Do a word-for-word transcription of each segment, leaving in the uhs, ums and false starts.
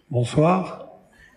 Bonsoir.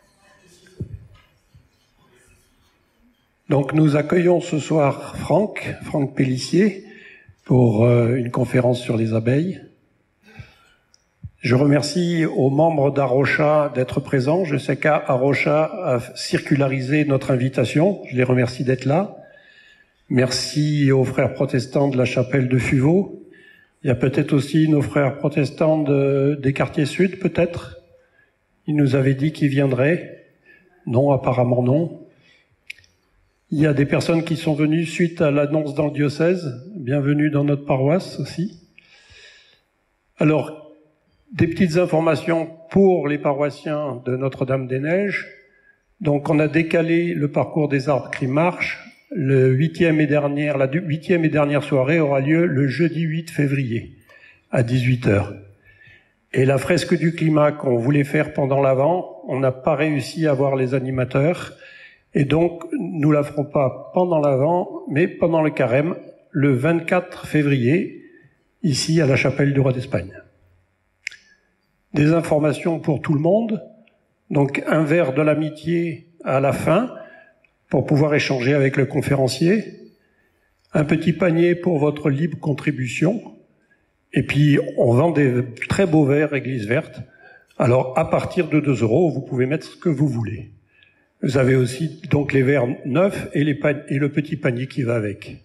Donc nous accueillons ce soir Franck, Franck Pellissier, pour euh, une conférence sur les abeilles. Je remercie aux membres d'Arocha d'être présents. Je sais qu'Arocha a circularisé notre invitation. Je les remercie d'être là. Merci aux frères protestants de la chapelle de Fuveau. Il y a peut-être aussi nos frères protestants de, des quartiers sud, peut-être. Ils nous avaient dit qu'ils viendraient. Non, apparemment non. Il y a des personnes qui sont venues suite à l'annonce dans le diocèse. Bienvenue dans notre paroisse aussi. Alors, des petites informations pour les paroissiens de Notre-Dame-des-Neiges. Donc, on a décalé le parcours des arbres qui marchent. Le huitième et dernière, la huitième et dernière soirée aura lieu le jeudi huit février à dix-huit heures. Et la fresque du climat qu'on voulait faire pendant l'Avent, on n'a pas réussi à avoir les animateurs. Et donc, nous la ferons pas pendant l'Avent, mais pendant le Carême, le vingt-quatre février, ici à la chapelle du roi d'Espagne. Des informations pour tout le monde. Donc, un verre de l'amitié à la fin, pour pouvoir échanger avec le conférencier. Un petit panier pour votre libre contribution. Et puis, on vend des très beaux verres Église Verte. Alors, à partir de deux euros, vous pouvez mettre ce que vous voulez. Vous avez aussi donc les verres neufs et, les pan- et le petit panier qui va avec.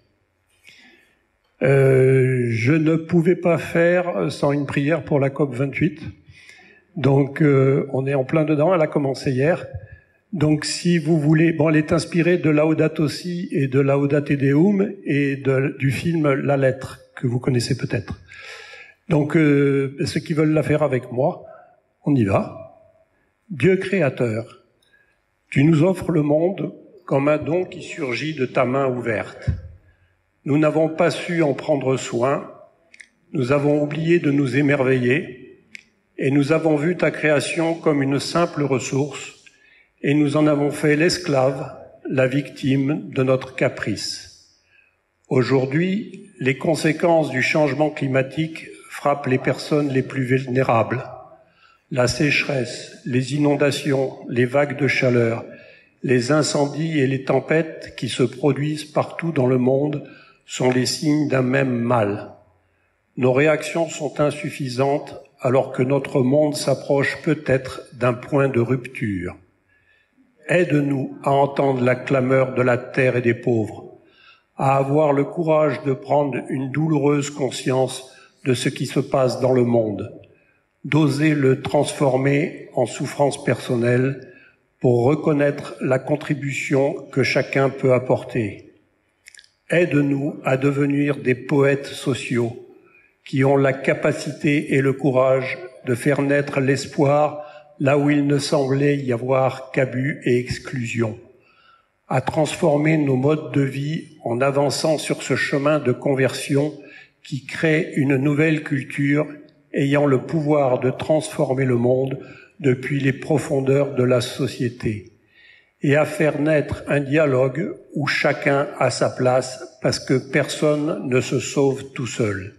Euh, je ne pouvais pas faire sans une prière pour la COP vingt-huit. Donc, euh, on est en plein dedans. Elle a commencé hier. Donc, si vous voulez... Bon, elle est inspirée de Laudato Si et de Laudate Deum et de, du film La Lettre, que vous connaissez peut-être. Donc, euh, ceux qui veulent la faire avec moi, on y va. Dieu créateur, tu nous offres le monde comme un don qui surgit de ta main ouverte. Nous n'avons pas su en prendre soin, nous avons oublié de nous émerveiller, et nous avons vu ta création comme une simple ressource, et nous en avons fait l'esclave, la victime de notre caprice. Aujourd'hui, les conséquences du changement climatique frappent les personnes les plus vulnérables. La sécheresse, les inondations, les vagues de chaleur, les incendies et les tempêtes qui se produisent partout dans le monde sont les signes d'un même mal. Nos réactions sont insuffisantes alors que notre monde s'approche peut-être d'un point de rupture. Aide-nous à entendre la clameur de la terre et des pauvres, à avoir le courage de prendre une douloureuse conscience de ce qui se passe dans le monde, d'oser le transformer en souffrance personnelle pour reconnaître la contribution que chacun peut apporter. Aide-nous à devenir des poètes sociaux qui ont la capacité et le courage de faire naître l'espoir là où il ne semblait y avoir qu'abus et exclusion, à transformer nos modes de vie en avançant sur ce chemin de conversion qui crée une nouvelle culture ayant le pouvoir de transformer le monde depuis les profondeurs de la société, et à faire naître un dialogue où chacun a sa place parce que personne ne se sauve tout seul.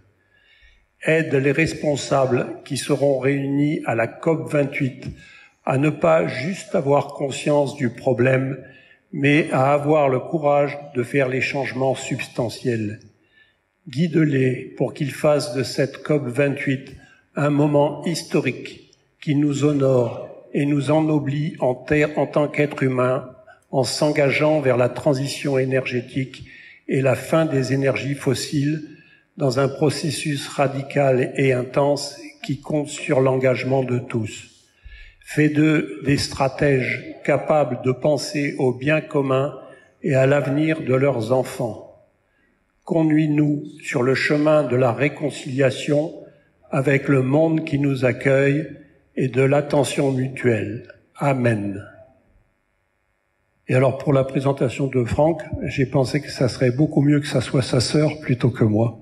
Aide les responsables qui seront réunis à la COP vingt-huit à ne pas juste avoir conscience du problème, mais à avoir le courage de faire les changements substantiels. Guide-les pour qu'ils fassent de cette COP vingt-huit un moment historique qui nous honore et nous ennoblit en, terre, en tant qu'êtres humains en s'engageant vers la transition énergétique et la fin des énergies fossiles dans un processus radical et intense qui compte sur l'engagement de tous. Fais d'eux des stratèges capables de penser au bien commun et à l'avenir de leurs enfants. Conduis-nous sur le chemin de la réconciliation avec le monde qui nous accueille et de l'attention mutuelle. Amen. Et alors, pour la présentation de Franck, j'ai pensé que ça serait beaucoup mieux que ça soit sa sœur plutôt que moi.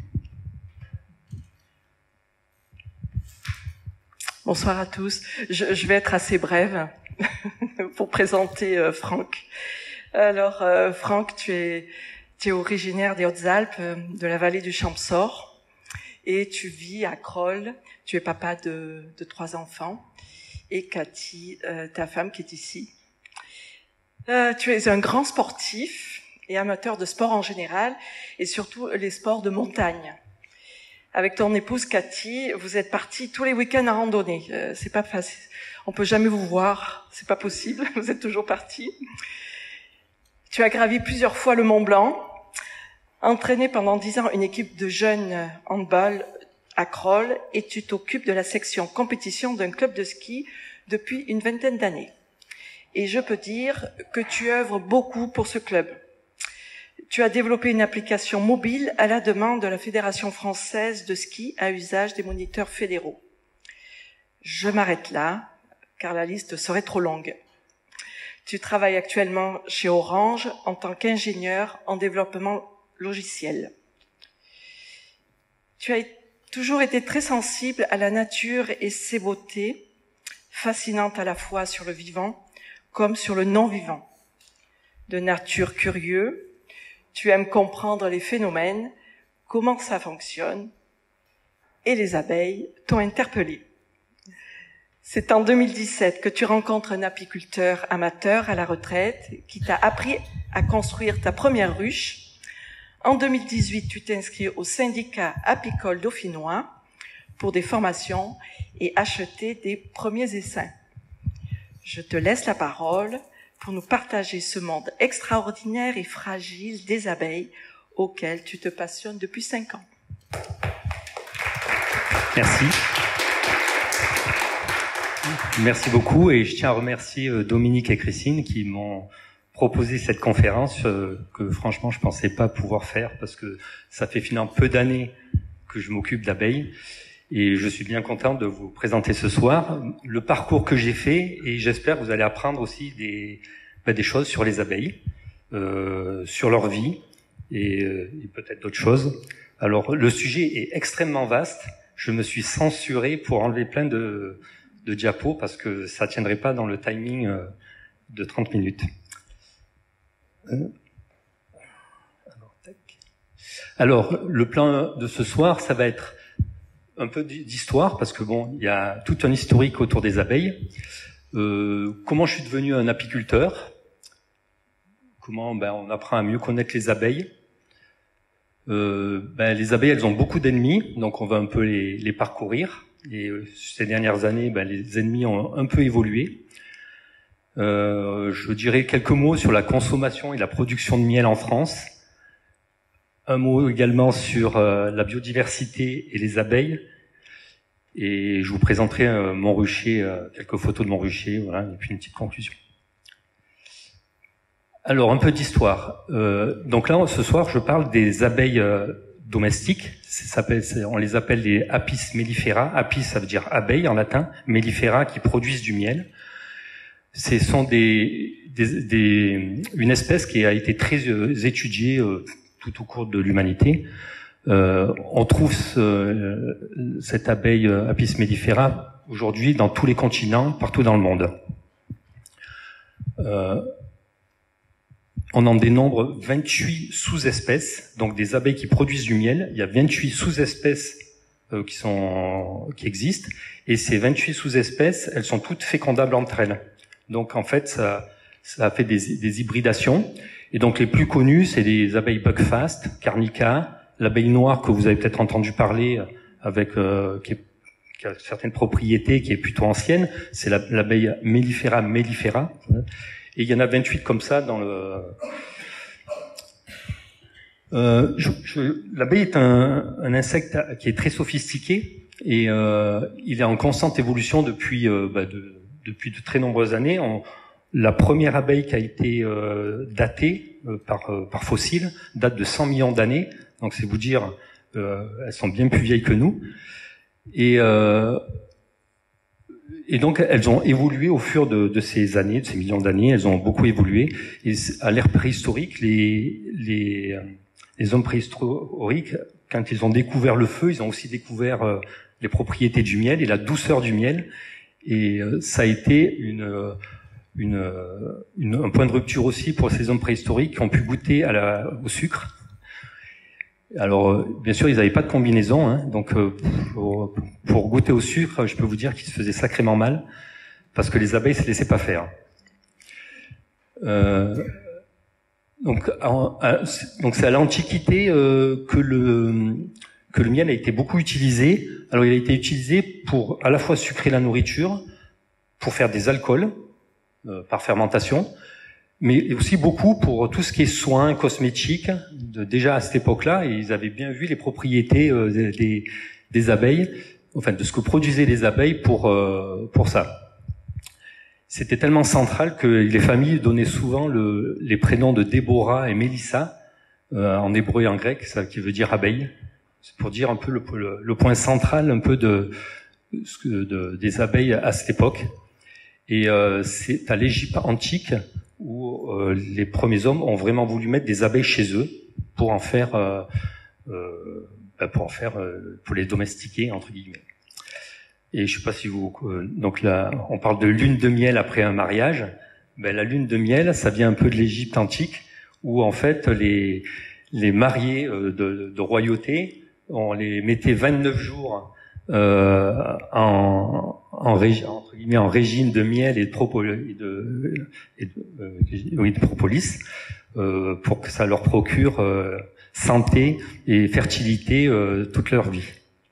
Bonsoir à tous. Je, je vais être assez brève pour présenter euh, Franck. Alors, euh, Franck, tu es, tu es originaire des Hautes-Alpes, de la vallée du Champsaur, et tu vis à Crolles. Tu es papa de, de trois enfants. et Cathy, euh, ta femme qui est ici. Euh, tu es un grand sportif et amateur de sport en général, et surtout les sports de montagne. Avec ton épouse Cathy, vous êtes partis tous les week-ends à randonnée. Euh, c'est pas facile. On peut jamais vous voir. C'est pas possible. Vous êtes toujours partis. Tu as gravi plusieurs fois le Mont Blanc, entraîné pendant dix ans une équipe de jeunes handball à Crolles, et tu t'occupes de la section compétition d'un club de ski depuis une vingtaine d'années. Et je peux dire que tu œuvres beaucoup pour ce club. Tu as développé une application mobile à la demande de la Fédération française de ski à usage des moniteurs fédéraux. Je m'arrête là, car la liste serait trop longue. Tu travailles actuellement chez Orange en tant qu'ingénieur en développement logiciel. Tu as toujours été très sensible à la nature et ses beautés, fascinante à la fois sur le vivant comme sur le non-vivant. De nature curieux, tu aimes comprendre les phénomènes, comment ça fonctionne, et les abeilles t'ont interpellé. C'est en deux mille dix-sept que tu rencontres un apiculteur amateur à la retraite qui t'a appris à construire ta première ruche. En deux mille dix-huit, tu t'inscris au syndicat apicole dauphinois pour des formations et acheter des premiers essaims. Je te laisse la parole pour nous partager ce monde extraordinaire et fragile des abeilles auquel tu te passionnes depuis cinq ans. Merci. Merci beaucoup, et je tiens à remercier Dominique et Christine qui m'ont proposé cette conférence euh, que franchement je pensais pas pouvoir faire, parce que ça fait finalement peu d'années que je m'occupe d'abeilles. Et je suis bien content de vous présenter ce soir le parcours que j'ai fait, et j'espère que vous allez apprendre aussi des, ben des choses sur les abeilles, euh, sur leur vie et, euh, et peut-être d'autres choses. Alors le sujet est extrêmement vaste. Je me suis censuré pour enlever plein de, de diapos parce que ça tiendrait pas dans le timing euh, de trente minutes. Euh. Alors, tac. Alors le plan de ce soir, ça va être un peu d'histoire, parce que bon, il y a tout un historique autour des abeilles. Euh, comment je suis devenu un apiculteur, comment ben, on apprend à mieux connaître les abeilles. Euh, ben, les abeilles, elles ont beaucoup d'ennemis, donc on va un peu les, les parcourir. Et euh, ces dernières années, ben, les ennemis ont un peu évolué. Euh, je dirais quelques mots sur la consommation et la production de miel en France. Un mot également sur euh, la biodiversité et les abeilles. Et je vous présenterai euh, mon rucher, euh, quelques photos de mon rucher, voilà, et puis une petite conclusion. Alors, un peu d'histoire. Euh, donc là, ce soir, je parle des abeilles euh, domestiques. Ça on les appelle les Apis mellifera. Apis, ça veut dire abeille en latin. Mellifera, qui produisent du miel. Ce sont des, des, des, une espèce qui a été très euh, étudiée euh, tout au cours de l'humanité. Euh, on trouve ce, cette abeille Apis mellifera aujourd'hui dans tous les continents, partout dans le monde. Euh, on en dénombre vingt-huit sous-espèces, donc des abeilles qui produisent du miel. Il y a vingt-huit sous-espèces euh, qui sont qui existent, et ces vingt-huit sous-espèces, elles sont toutes fécondables entre elles. Donc en fait, ça, ça a fait des, des hybridations. Et donc les plus connus, c'est les abeilles Buckfast, Carnica, l'abeille noire que vous avez peut-être entendu parler, avec euh, qui, est, qui a certaines propriétés, qui est plutôt ancienne, c'est la, l'abeille Mellifera mellifera. Et il y en a vingt-huit comme ça dans le... Euh, je, je, l'abeille est un, un insecte qui est très sophistiqué, et euh, il est en constante évolution depuis, euh, bah de, depuis de très nombreuses années. On, La première abeille qui a été euh, datée euh, par, euh, par fossile date de cent millions d'années, donc c'est vous dire, euh, elles sont bien plus vieilles que nous. Et, euh, et donc elles ont évolué au fur de, de ces années, de ces millions d'années, elles ont beaucoup évolué. Et à l'ère préhistorique, les, les, les hommes préhistoriques, quand ils ont découvert le feu, ils ont aussi découvert euh, les propriétés du miel et la douceur du miel. Et euh, ça a été une... Une, une, un point de rupture aussi pour ces hommes préhistoriques qui ont pu goûter à la, au sucre. Alors, bien sûr, ils n'avaient pas de combinaison, hein, donc euh, pour, pour goûter au sucre, je peux vous dire qu'ils se faisaient sacrément mal. parce que les abeilles se laissaient pas faire. Euh, donc, en, à, donc c'est à l'Antiquité euh, que le que le miel a été beaucoup utilisé. Alors il a été utilisé pour à la fois sucrer la nourriture, pour faire des alcools euh, par fermentation, mais aussi beaucoup pour tout ce qui est soins cosmétiques. De, déjà à cette époque-là, ils avaient bien vu les propriétés euh, des, des abeilles, enfin de ce que produisaient les abeilles pour euh, pour ça. C'était tellement central que les familles donnaient souvent le, les prénoms de Déborah et Mélissa, euh, en hébreu et en grec, ça qui veut dire abeille. C'est pour dire un peu le, le, le point central un peu de, de, de des abeilles à cette époque. Et euh, c'est à l'Égypte antique où euh, les premiers hommes ont vraiment voulu mettre des abeilles chez eux pour en faire, euh, euh, ben pour en faire, euh, pour les domestiquer entre guillemets. Et je sais pas si vous, euh, donc là, on parle de lune de miel après un mariage. Ben la lune de miel, ça vient un peu de l'Égypte antique, où en fait les les mariés euh, de, de royauté, on les mettait vingt-neuf jours euh, en en, régi, entre guillemets, en régime de miel et de propolis, et de, et de, euh, oui, de propolis, euh, pour que ça leur procure euh, santé et fertilité euh, toute leur vie.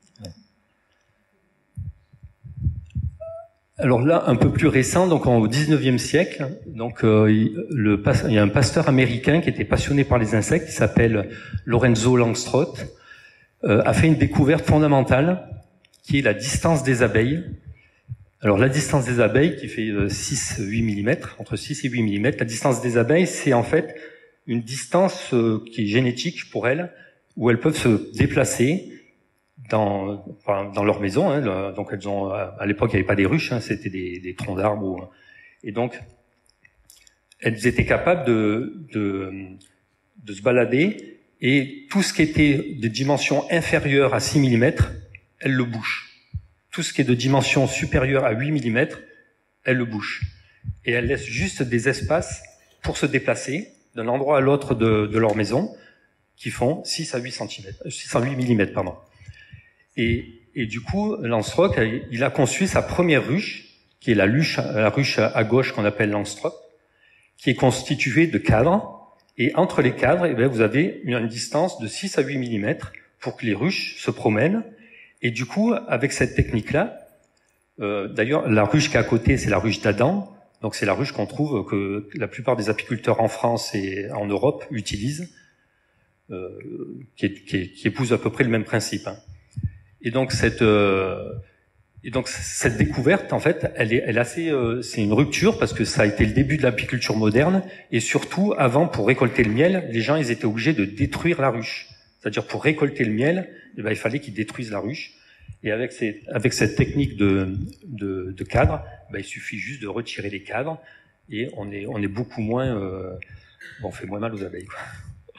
Alors là, un peu plus récent, donc au dix-neuvième siècle, donc euh, il, le, il y a un pasteur américain qui était passionné par les insectes, qui s'appelle Lorenzo Langstroth, euh, a fait une découverte fondamentale, qui est la distance des abeilles. Alors la distance des abeilles, qui fait six à huit millimètres, entre six et huit millimètres, la distance des abeilles, c'est en fait une distance euh, qui est génétique pour elles, où elles peuvent se déplacer dans enfin, dans leur maison, hein, le, donc elles ont à l'époque il n'y avait pas des ruches, hein, c'était des, des troncs d'arbres, et donc elles étaient capables de, de de se balader, et tout ce qui était de dimension inférieure à six millimètres, elles le bouchent. Tout ce qui est de dimension supérieure à huit millimètres, elles le bouchent, et elles laissent juste des espaces pour se déplacer d'un endroit à l'autre de, de leur maison, qui font six à huit centimètres, six à huit millimètres, pardon. Et, et du coup, Langstroth, il a conçu sa première ruche, qui est la ruche, la ruche à gauche qu'on appelle Langstroth, qui est constituée de cadres. Et entre les cadres, eh bien, vous avez une distance de six à huit millimètres pour que les ruches se promènent. Et du coup, avec cette technique-là, euh, d'ailleurs, la ruche qui est à côté, c'est la ruche d'Adam. Donc c'est la ruche qu'on trouve, que la plupart des apiculteurs en France et en Europe utilisent, euh, qui, est, qui, est, qui épouse à peu près le même principe, hein. Et donc cette euh, et donc cette découverte, en fait, elle est, elle est assez, euh, c'est une rupture parce que ça a été le début de l'apiculture moderne, et surtout avant, pour récolter le miel, les gens ils étaient obligés de détruire la ruche. C'est-à-dire pour récolter le miel, eh ben, il fallait qu'ils détruisent la ruche. Et avec ces, avec cette technique de de, de cadre, ben, il suffit juste de retirer les cadres et on est on est beaucoup moins, euh, bon, on fait moins mal aux abeilles, quoi.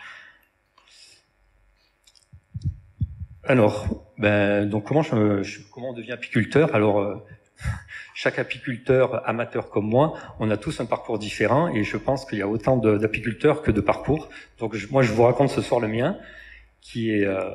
Alors, ben, donc comment je, je comment on devient apiculteur? Alors, euh, chaque apiculteur amateur comme moi, on a tous un parcours différent, et je pense qu'il y a autant de, d'apiculteurs que de parcours. Donc, je, moi, je vous raconte ce soir le mien, qui est, euh,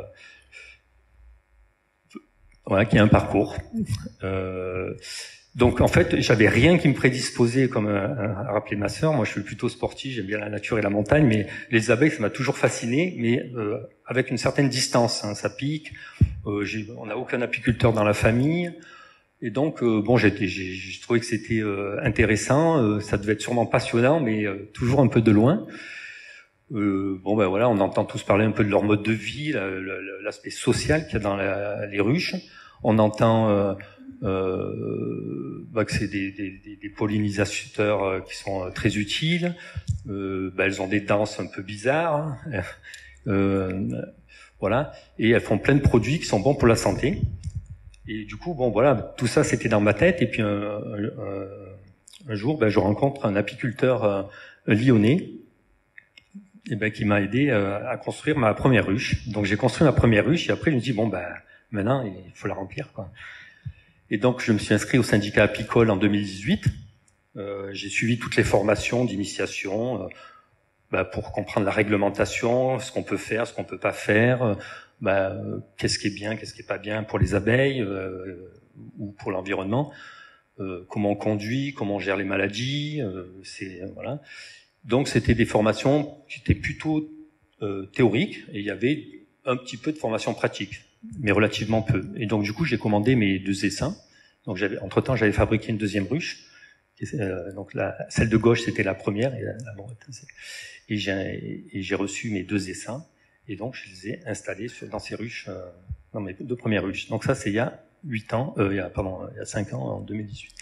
voilà, qui est un parcours. Euh, donc, en fait, j'avais rien qui me prédisposait, comme a rappelé ma sœur. Moi, je suis plutôt sportif, j'aime bien la nature et la montagne, mais les abeilles, ça m'a toujours fasciné, mais euh, avec une certaine distance, hein, ça pique. Euh, j'ai, on n'a aucun apiculteur dans la famille, et donc euh, bon, j'ai, j'ai, j'ai trouvé que c'était euh, intéressant. Euh, ça devait être sûrement passionnant, mais euh, toujours un peu de loin. Euh, bon ben voilà, on entend tous parler un peu de leur mode de vie, la, la, l'aspect social qu'il y a dans la, les ruches. On entend euh, euh, bah, que c'est des, des, des pollinisateurs euh, qui sont euh, très utiles. Euh, bah, elles ont des danses un peu bizarres. Hein. Euh, voilà, et elles font plein de produits qui sont bons pour la santé. Et du coup, bon, voilà, tout ça c'était dans ma tête. Et puis un, un, un jour, ben, je rencontre un apiculteur euh, lyonnais, et ben, qui m'a aidé euh, à construire ma première ruche. Donc j'ai construit ma première ruche, et après il me dit bon ben maintenant il faut la remplir, quoi. Et donc je me suis inscrit au syndicat apicole en deux mille dix-huit. Euh, j'ai suivi toutes les formations d'initiation. Euh, Bah, pour comprendre la réglementation, ce qu'on peut faire, ce qu'on peut pas faire, bah, euh, qu'est-ce qui est bien, qu'est-ce qui est pas bien pour les abeilles euh, ou pour l'environnement. euh, comment on conduit, comment on gère les maladies. Euh, c'est voilà. Donc c'était des formations qui étaient plutôt euh, théoriques et il y avait un petit peu de formation pratique, mais relativement peu. Et donc du coup j'ai commandé mes deux essaims. Donc j'avais entre temps j'avais fabriqué une deuxième ruche. Euh, donc la, celle de gauche c'était la première et la, la droite. Et j'ai et j'ai reçu mes deux essaims et donc je les ai installés sur, dans ces ruches, euh, dans mes deux premières ruches. Donc ça c'est il y a huit ans, euh, il y a pardon il y a cinq ans en deux mille dix-huit.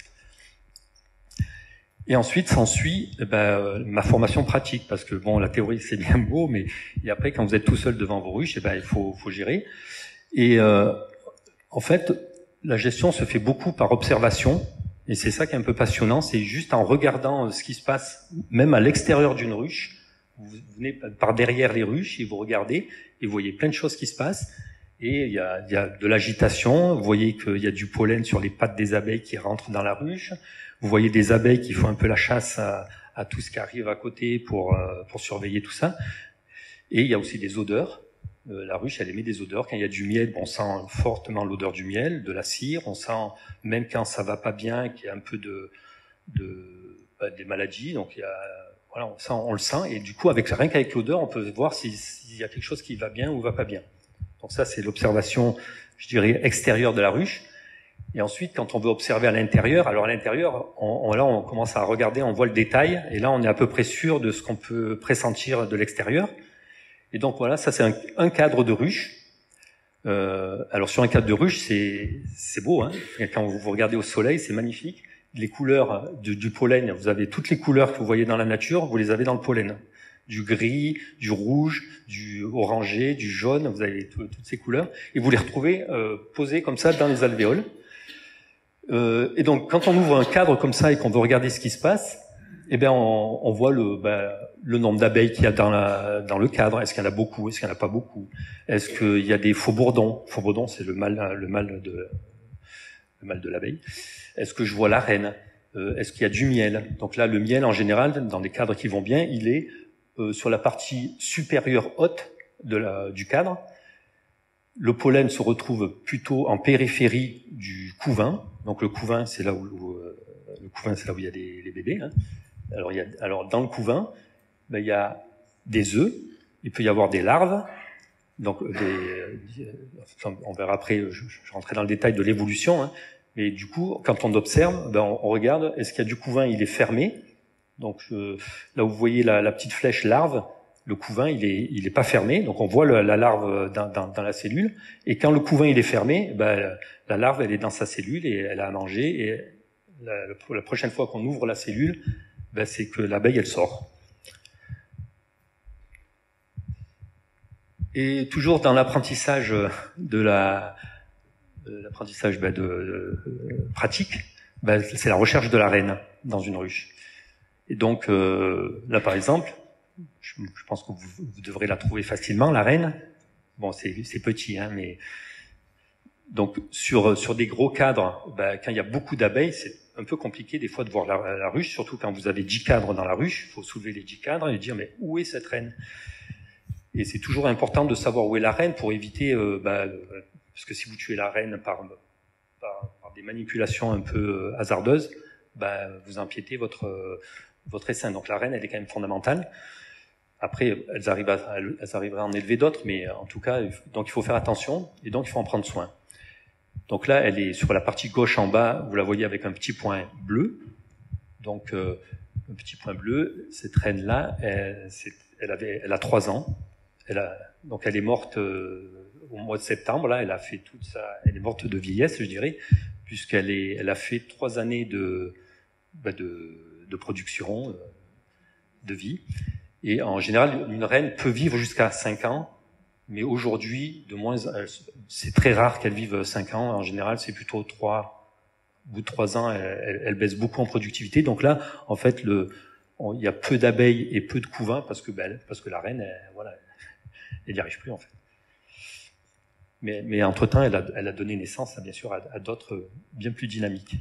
Et ensuite s'ensuit eh ben, ma formation pratique, parce que bon, la théorie c'est bien beau, mais et après quand vous êtes tout seul devant vos ruches, eh ben, il faut, faut gérer. Et euh, en fait, la gestion se fait beaucoup par observation, et c'est ça qui est un peu passionnant, c'est juste en regardant ce qui se passe, même à l'extérieur d'une ruche. Vous venez par derrière les ruches et vous regardez, et vous voyez plein de choses qui se passent. Et il y a, il y a de l'agitation, vous voyez qu'il y a du pollen sur les pattes des abeilles qui rentrent dans la ruche. Vous voyez des abeilles qui font un peu la chasse à, à tout ce qui arrive à côté pour, euh, pour surveiller tout ça. Et il y a aussi des odeurs. Euh, la ruche, elle émet des odeurs. Quand il y a du miel, on sent fortement l'odeur du miel, de la cire. On sent, même quand ça va pas bien, qu'il y a un peu de, de bah, des maladies. Donc il y a, voilà, on, sent, on le sent. Et du coup, avec rien qu'avec l'odeur, on peut voir s'il si y a quelque chose qui va bien ou va pas bien. Donc ça, c'est l'observation, je dirais, extérieure de la ruche. Et ensuite, quand on veut observer à l'intérieur, alors à l'intérieur, on, on, là, on commence à regarder, on voit le détail, et là, on est à peu près sûr de ce qu'on peut pressentir de l'extérieur. Et donc voilà, ça c'est un, un cadre de ruche. Euh, alors sur un cadre de ruche, c'est c'est beau, hein. Quand vous, vous regardez au soleil, c'est magnifique. Les couleurs du, du pollen, vous avez toutes les couleurs que vous voyez dans la nature, vous les avez dans le pollen. Du gris, du rouge, du orangé, du jaune, vous avez tout, toutes ces couleurs, et vous les retrouvez euh, posées comme ça dans les alvéoles. Euh, et donc, quand on ouvre un cadre comme ça et qu'on veut regarder ce qui se passe, eh bien, on, on voit le, ben, le nombre d'abeilles qu'il y a dans, la, dans le cadre. Est-ce qu'il y en a beaucoup? Est-ce qu'il n'y en a pas beaucoup? Est-ce qu'il y a des faux bourdons? Faux bourdons, c'est le mâle, le mâle de, le mâle de l'abeille. Est-ce que je vois la reine? euh, Est-ce qu'il y a du miel? Donc là, le miel, en général, dans les cadres qui vont bien, il est euh, sur la partie supérieure haute de la, du cadre. Le pollen se retrouve plutôt en périphérie du couvain. Donc le couvain, c'est là où, où euh, le couvain, c'est là où il y a des, les bébés. Hein. Alors, il y a, alors dans le couvain, ben, il y a des œufs. Il peut y avoir des larves. Donc des, enfin, on verra après. Je, je rentrerai dans le détail de l'évolution. Hein. Mais du coup, quand on observe, ben, on, on regarde. Est-ce qu'il y a du couvain? Il est fermé. Donc je, là où vous voyez la, la petite flèche larve. Le couvain, il est, il est pas fermé, donc on voit le, la larve dans, dans, dans la cellule. Et quand le couvain il est fermé, ben, la larve elle est dans sa cellule et elle a à manger. Et la, la prochaine fois qu'on ouvre la cellule, ben, c'est que l'abeille elle sort. Et toujours dans l'apprentissage de la, de l'apprentissage ben, de, de pratique, ben, c'est la recherche de la reine dans une ruche. Et donc euh, là par exemple. Je, je pense que vous, vous devrez la trouver facilement, la reine. Bon, c'est, c'est petit, hein, mais donc sur sur des gros cadres, ben, quand il y a beaucoup d'abeilles, c'est un peu compliqué des fois de voir la, la ruche, surtout quand vous avez dix cadres dans la ruche. Il faut soulever les dix cadres et dire mais où est cette reine? Et c'est toujours important de savoir où est la reine pour éviter, euh, ben, parce que si vous tuez la reine par par, par des manipulations un peu hasardeuses, ben, vous empiétez votre votre essaim. Donc la reine, elle est quand même fondamentale. Après, elles arrivent à, elles arriveraient à en élever d'autres, mais en tout cas, donc il faut faire attention et donc il faut en prendre soin. Donc là, elle est sur la partie gauche en bas, vous la voyez avec un petit point bleu. Donc euh, un petit point bleu, cette reine-là, elle, c'est, elle avait, elle a trois ans. Elle a, donc elle est morte euh, au mois de septembre. Là, elle a fait toute sa, elle est morte de vieillesse, je dirais, puisqu'elle est, elle a fait trois années de, bah de, de production, de vie. Et en général, une reine peut vivre jusqu'à cinq ans, mais aujourd'hui, de moins, c'est très rare qu'elle vive cinq ans. En général, c'est plutôt trois. Au bout de trois ans, elle, elle, elle baisse beaucoup en productivité. Donc là, en fait, le, on, il y a peu d'abeilles et peu de couvains parce que, ben, parce que la reine, elle, voilà, elle n'y arrive plus en fait. Mais, mais entre-temps, elle a, elle a donné naissance, bien sûr, à, à d'autres bien plus dynamiques.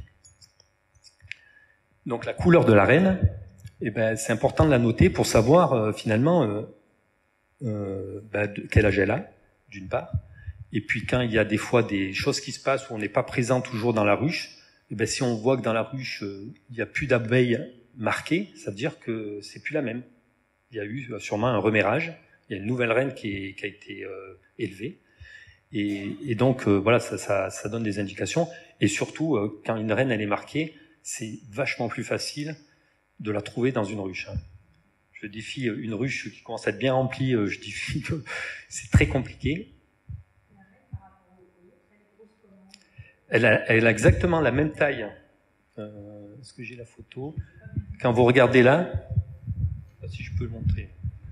Donc la couleur de la reine. Eh ben, c'est important de la noter pour savoir euh, finalement euh, euh, ben, de, quel âge elle a, d'une part. Et puis quand il y a des fois des choses qui se passent où on n'est pas présent toujours dans la ruche, et ben, si on voit que dans la ruche, euh, il n'y a plus d'abeilles marquées, ça veut dire que c'est plus la même. Il y a eu sûrement un reméage, il y a une nouvelle reine qui, est, qui a été euh, élevée. Et, et donc, euh, voilà, ça, ça, ça donne des indications. Et surtout, euh, quand une reine, elle est marquée, c'est vachement plus facile de la trouver dans une ruche. Hein. Je défie une ruche qui commence à être bien remplie, euh, je défie que c'est très compliqué. Elle a, elle a exactement la même taille. Euh, est-ce que j'ai la photo? Quand vous regardez là, si je peux le montrer.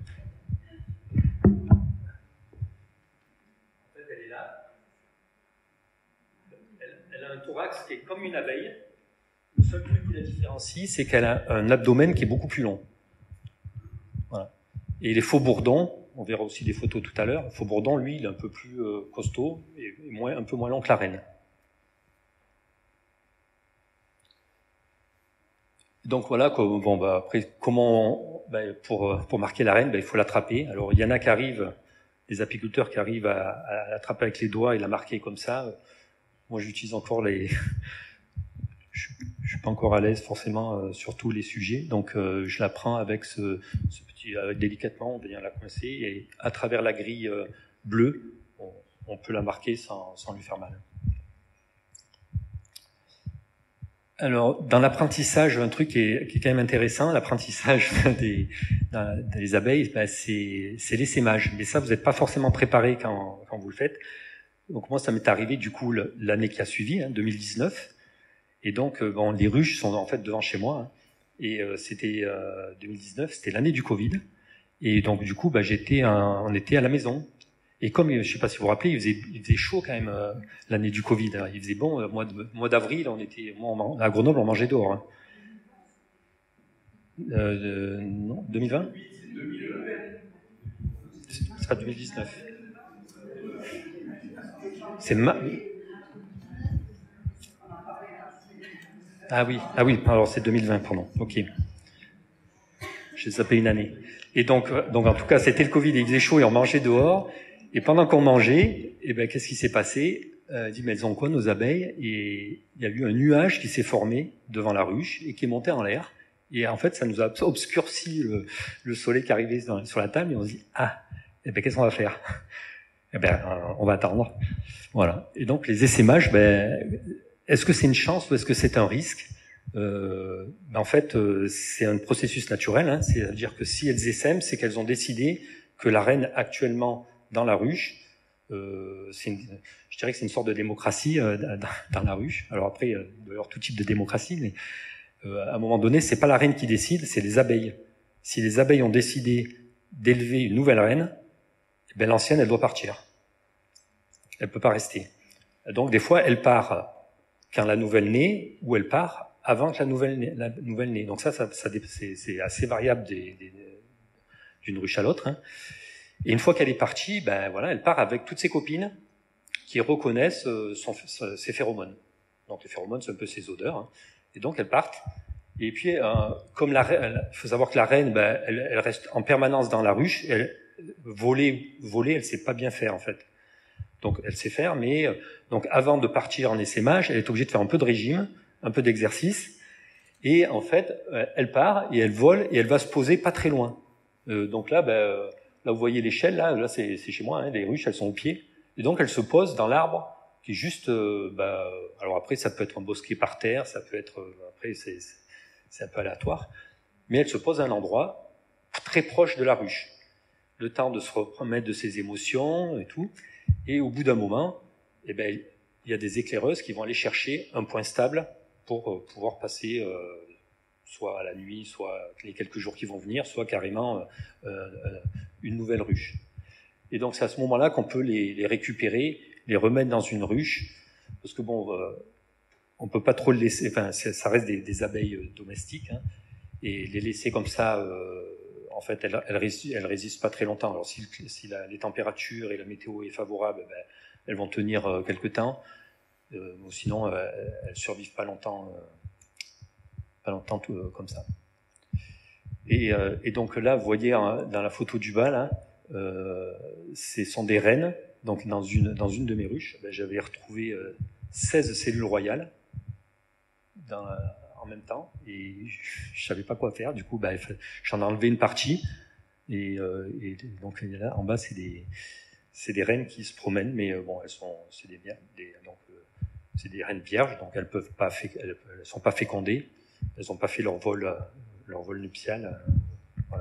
En fait, elle est là. Elle, elle a un thorax qui est comme une abeille. Le seul truc qui la différencie, c'est qu'elle a un abdomen qui est beaucoup plus long. Voilà. Et les faux bourdons, on verra aussi des photos tout à l'heure, le faux bourdon, lui, il est un peu plus euh, costaud et moins, un peu moins long que la reine. Donc voilà, bon, bah, après, comment, bah, pour, pour marquer la reine, bah, il faut l'attraper. Alors il y en a qui arrivent, des apiculteurs qui arrivent à, à l'attraper avec les doigts et la marquer comme ça. Moi, j'utilise encore les... je, je suis pas encore à l'aise forcément euh, sur tous les sujets, donc euh, je la prends avec ce, ce petit, avec délicatement, on vient la coincer et à travers la grille euh, bleue, on, on peut la marquer sans, sans lui faire mal. Alors, dans l'apprentissage, un truc qui est, qui est quand même intéressant, l'apprentissage des, des abeilles, ben c'est, c'est l'essaimage. Mais ça, vous n'êtes pas forcément préparé quand, quand vous le faites. Donc moi, ça m'est arrivé du coup l'année qui a suivi, hein, deux mille dix-neuf. Et donc, bon, les ruches sont en fait devant chez moi. Hein, et euh, c'était euh, deux mille dix-neuf, c'était l'année du Covid. Et donc, du coup, ben, j'étais, un, on était à la maison. Et comme, je sais pas si vous vous rappelez, il faisait, il faisait chaud quand même euh, l'année du Covid. Hein. Il faisait bon, euh, mois, de, mois d'avril, on était, moi, on, à Grenoble, on mangeait dehors. Hein. Euh, de, non, deux mille vingt C'est pas deux mille dix-neuf. C'est ma... Ah oui, ah oui, alors c'est deux mille vingt, pardon. Ok. J'ai zappé une année. Et donc, donc en tout cas, c'était le Covid, et il faisait chaud et on mangeait dehors. Et pendant qu'on mangeait, eh ben, qu'est-ce qui s'est passé? euh, dit, mais elles ont quoi, nos abeilles? Et il y a eu un nuage qui s'est formé devant la ruche et qui est monté en l'air. Et en fait, ça nous a obscurci le, le soleil qui arrivait dans, sur la table. Et on se dit, ah, eh ben, qu'est-ce qu'on va faire? Eh ben, on va attendre. Voilà. Et donc, les essaimages, ben, est-ce que c'est une chance ou est-ce que c'est un risque? euh, ben, En fait, euh, c'est un processus naturel. Hein, c'est-à-dire que si elles essaiment, c'est qu'elles ont décidé que la reine actuellement dans la ruche, euh, c'est une, je dirais que c'est une sorte de démocratie euh, dans, dans la ruche. Alors après, euh, il doit y avoir tout type de démocratie, mais euh, à un moment donné, c'est pas la reine qui décide, c'est les abeilles. Si les abeilles ont décidé d'élever une nouvelle reine, ben l'ancienne, elle doit partir. Elle peut pas rester. Donc des fois, elle part quand la nouvelle naît, ou elle part avant que la nouvelle naît. La nouvelle naît. Donc ça, ça, ça c'est, c'est assez variable des, des, d'une ruche à l'autre. Hein. Et une fois qu'elle est partie, ben voilà, elle part avec toutes ses copines qui reconnaissent son, ses phéromones. Donc les phéromones, c'est un peu ses odeurs. Hein. Et donc elles partent. Et puis, euh, comme la reine, il faut savoir que la reine, ben, elle, elle reste en permanence dans la ruche. Elle, voler, voler, elle sait pas bien faire en fait. Donc elle sait faire, mais euh, donc avant de partir en essaimage, elle est obligée de faire un peu de régime, un peu d'exercice. Et en fait, euh, elle part et elle vole et elle va se poser pas très loin. Euh, donc là, ben, euh, là vous voyez l'échelle, là, là c'est, c'est chez moi, hein, les ruches, elles sont au pied. Et donc elle se pose dans l'arbre qui est juste, euh, ben, alors après ça peut être un bosquet par terre, ça peut être, euh, après c'est, c'est, c'est un peu aléatoire, mais elle se pose à un endroit très proche de la ruche. Le temps de se remettre de ses émotions et tout. Et au bout d'un moment, eh ben, il y a des éclaireuses qui vont aller chercher un point stable pour euh, pouvoir passer euh, soit à la nuit, soit les quelques jours qui vont venir, soit carrément euh, euh, une nouvelle ruche. Et donc c'est à ce moment-là qu'on peut les, les récupérer, les remettre dans une ruche, parce que bon, euh, on peut pas trop le laisser, enfin ça reste des, des abeilles domestiques, hein, et les laisser comme ça, euh, en fait, elles, elles, résistent, elles résistent pas très longtemps. Alors si, si la, les températures et la météo est favorable, ben, elles vont tenir euh, quelque temps, euh, ou sinon euh, elles survivent pas longtemps, euh, pas longtemps tout, euh, comme ça. Et, euh, et donc là, vous voyez hein, dans la photo du bas, là, euh, ce sont des reines. Donc dans une dans une de mes ruches, ben, j'avais retrouvé euh, seize cellules royales. dans, en même temps et je, je savais pas quoi faire. Du coup, bah, j'en ai enlevé une partie et, euh, et donc là en bas c'est des c'est des reines qui se promènent, mais euh, bon, elles sont c'est des, des donc euh, c'est des reines vierges, donc elles peuvent pas elles, elles sont pas fécondées, elles n'ont pas fait leur vol euh, leur vol nuptial. Euh, voilà.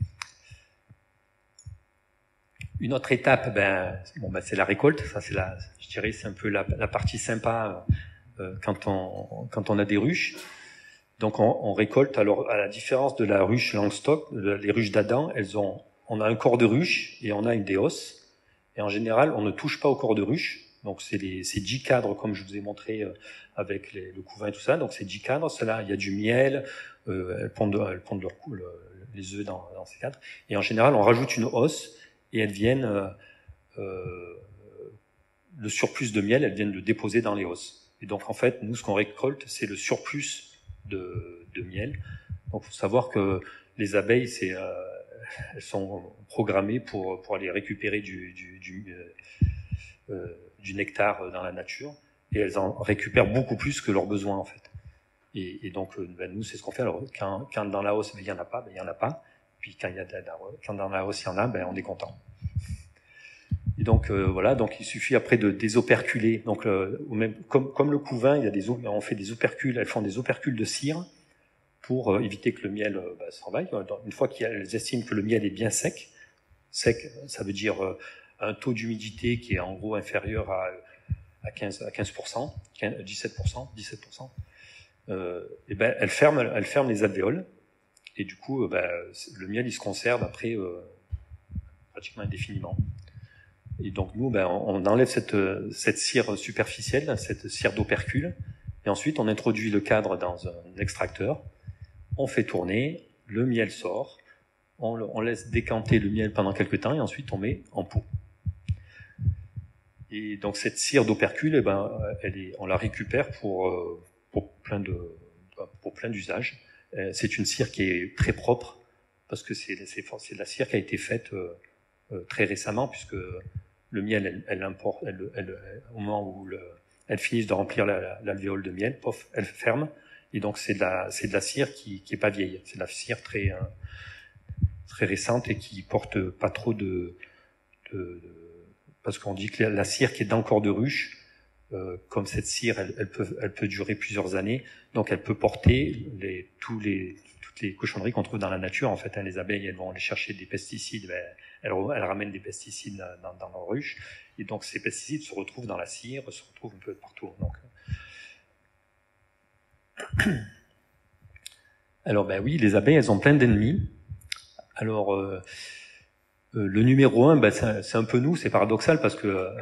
Une autre étape, ben, bon, ben, c'est la récolte. Ça, c'est la, je dirais, c'est un peu la, la partie sympa euh, quand on quand on a des ruches. Donc, on, on récolte. Alors, à la différence de la ruche Langstock, les ruches d'Adam, elles ont, on a un corps de ruche et on a une déosse. Et en général, on ne touche pas au corps de ruche. Donc, c'est les, ces dix cadres, comme je vous ai montré euh, avec les, le couvain et tout ça. Donc, ces dix cadres, cela, il y a du miel. Euh, elles pondent, elles pondent leur, le, les œufs dans, dans ces cadres. Et en général, on rajoute une hausse. Et elles viennent, euh, euh, le surplus de miel, elles viennent le déposer dans les hausses. Et donc, en fait, nous, ce qu'on récolte, c'est le surplus de, de miel. Donc, il faut savoir que les abeilles, c'est, euh, elles sont programmées pour, pour aller récupérer du, du, du, euh, euh, du nectar dans la nature. Et elles en récupèrent beaucoup plus que leurs besoins, en fait. Et, et donc, ben, nous, c'est ce qu'on fait. Alors, quand, quand dans la hausse, ben, il n'y en a pas, ben, il n'y en a pas. Puis quand, il y a de la, quand dans la hausse il y en a, ben on est content. Et donc euh, voilà, donc il suffit après de désoperculer. Donc euh, même comme comme le couvain, il y a des on fait des opercules, elles font des opercules de cire pour euh, éviter que le miel euh, bah, s'envahisse. Une fois qu'elles estiment que le miel est bien sec, sec, ça veut dire euh, un taux d'humidité qui est en gros inférieur à à quinze à quinze pour cent, dix-sept pour cent, dix-sept pour cent. Euh, et ben elles ferment elles ferment les alvéoles. Et du coup, ben, le miel, il se conserve après euh, pratiquement indéfiniment. Et donc nous, ben, on enlève cette, cette cire superficielle, cette cire d'opercule, et ensuite on introduit le cadre dans un extracteur, on fait tourner, le miel sort, on, on laisse décanter le miel pendant quelques temps, et ensuite on met en pot. Et donc cette cire d'opercule, eh ben, elle est, on la récupère pour, pour plein de, pour plein d'usages. C'est une cire qui est très propre, parce que c'est, c'est, c'est de la cire qui a été faite euh, euh, très récemment, puisque le miel, elle, elle importe, elle, elle, elle, au moment où le, elle finit de remplir la, la, l'alvéole de miel, pof, elle ferme, et donc c'est de la, c'est de la cire qui, qui est pas vieille, c'est de la cire très, euh, très récente et qui porte pas trop de, de, de parce qu'on dit que la, la cire qui est dans le corps de ruche, euh, comme cette cire, elle, elle peut, elle peut durer plusieurs années, donc elle peut porter les, tous les les cochonneries qu'on trouve dans la nature. En fait, hein, les abeilles, elles vont aller chercher des pesticides, ben, elles, elles ramènent des pesticides dans, dans leur ruche, et donc ces pesticides se retrouvent dans la cire, se retrouvent un peu partout. Donc, alors, ben oui, les abeilles, elles ont plein d'ennemis. Alors, euh, euh, le numéro un, ben, c'est, c'est un peu nous, c'est paradoxal parce que euh,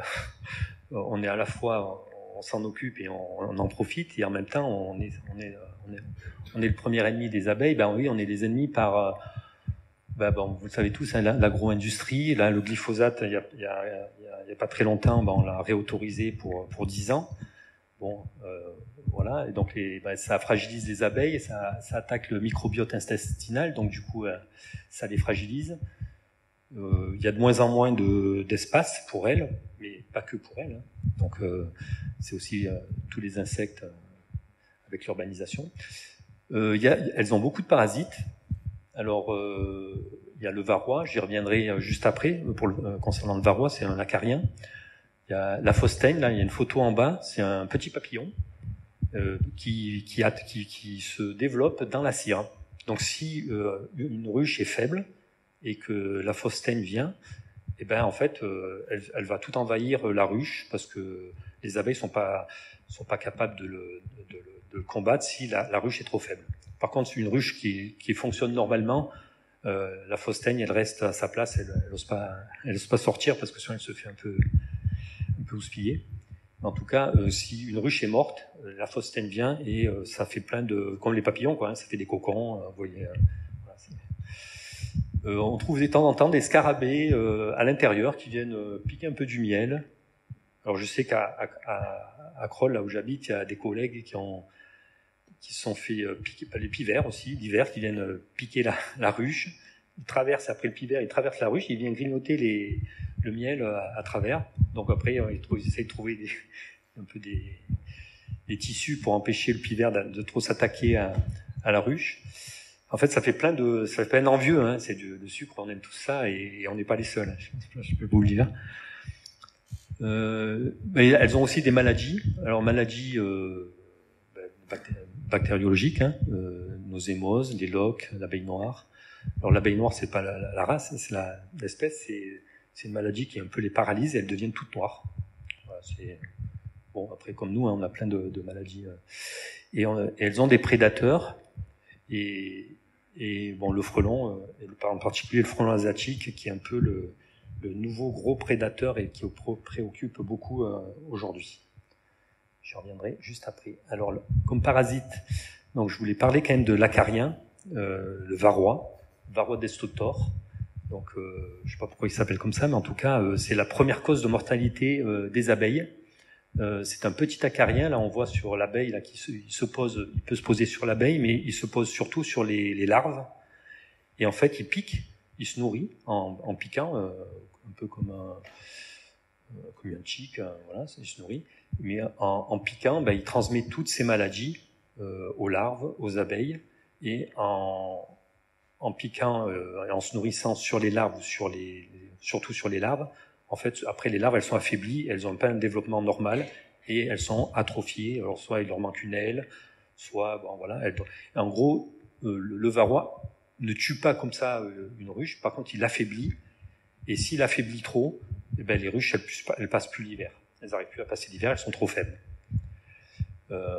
on est à la fois, on s'en occupe et on, on en profite, et en même temps, on est, on est, on est on est le premier ennemi des abeilles. Ben oui, on est des ennemis par, ben bon, vous le savez tous, hein, l'agro-industrie. Là, le glyphosate, il y a, il y a, il y a pas très longtemps, ben on l'a réautorisé pour pour dix ans. Bon, euh, voilà. Et donc, les, ben, ça fragilise les abeilles, ça, ça attaque le microbiote intestinal, donc du coup, euh, ça les fragilise. Euh, il y a de moins en moins de, d'espace pour elles, mais pas que pour elles. Hein. Donc, euh, c'est aussi euh, tous les insectes euh, avec l'urbanisation. Euh, y a, elles ont beaucoup de parasites. Alors, euh, il y a le varroa, j'y reviendrai juste après. Pour le, euh, concernant le varroa, c'est un acarien. Il y a la phostène, là, il y a une photo en bas, c'est un petit papillon euh, qui, qui, a, qui, qui se développe dans la cire. Donc, si euh, une ruche est faible et que la phostène vient, eh ben en fait, euh, elle, elle va tout envahir la ruche parce que les abeilles sont pas sont pas capables de le, de, de, de le combattre si la, la ruche est trop faible. Par contre, une ruche qui, qui fonctionne normalement, euh, la phostène, elle reste à sa place, elle, elle ose pas, elle ose pas sortir parce que sinon elle se fait un peu, un peu houspiller. En tout cas, euh, si une ruche est morte, la phostène vient et euh, ça fait plein de, comme les papillons, quoi, hein, ça fait des cocons. Euh, vous voyez. Euh, voilà, euh, on trouve de temps en temps des scarabées euh, à l'intérieur qui viennent euh, piquer un peu du miel. Alors je sais qu'à à, à, à Crolles, là où j'habite, il y a des collègues qui ont qui se sont fait euh, piquer, les pivers aussi, d'hiver, qui viennent euh, piquer la, la ruche. Ils traversent, après le pivert, ils traversent la ruche, ils viennent grignoter les, le miel à, à travers. Donc après, euh, ils, trouvent, ils essayent de trouver des, un peu des, des tissus pour empêcher le pivert de, de trop s'attaquer à, à la ruche. En fait, ça fait plein de, ça fait plein d'envieux, hein. C'est du, le sucre, on aime tout ça et, et on n'est pas les seuls. Je, je peux vous le dire. Euh, mais elles ont aussi des maladies. Alors maladies euh, bactériologiques, hein, euh, nos hémoses, les loques, l'abeille noire. Alors l'abeille noire, c'est pas la, la, la race, c'est la, l'espèce. C'est, c'est une maladie qui un peu les paralyse et elles deviennent toutes noires. Voilà, c'est bon. Après, comme nous, hein, on a plein de, de maladies et, on, et elles ont des prédateurs et Et bon, le frelon, euh, en particulier le frelon asiatique, qui est un peu le, le nouveau gros prédateur et qui préoccupe beaucoup euh, aujourd'hui. J'y reviendrai juste après. Alors, le, comme parasite, donc je voulais parler quand même de l'acarien, euh, le varroa, Varroa destructor. Donc, euh, je ne sais pas pourquoi il s'appelle comme ça, mais en tout cas, euh, c'est la première cause de mortalité euh, des abeilles. Euh, c'est un petit acarien, là on voit sur l'abeille là qui se, il se pose, il peut se poser sur l'abeille, mais il se pose surtout sur les, les larves. Et en fait, il pique, il se nourrit en, en piquant, euh, un peu comme un, euh, comme un tic, euh, voilà, il se nourrit. Mais en, en piquant, ben, il transmet toutes ces maladies euh, aux larves, aux abeilles, et en, en piquant euh, et en se nourrissant sur les larves ou sur les, surtout sur les larves. En fait, après, les larves, elles sont affaiblies, elles n'ont pas un développement normal et elles sont atrophiées. Alors, soit il leur manque une aile, soit, bon, voilà. Elles... En gros, euh, le, le varroa ne tue pas comme ça euh, une ruche. Par contre, il affaiblit. Et s'il affaiblit trop, eh ben, les ruches, elles, elles passent plus l'hiver. Elles n'arrivent plus à passer l'hiver, elles sont trop faibles. Euh...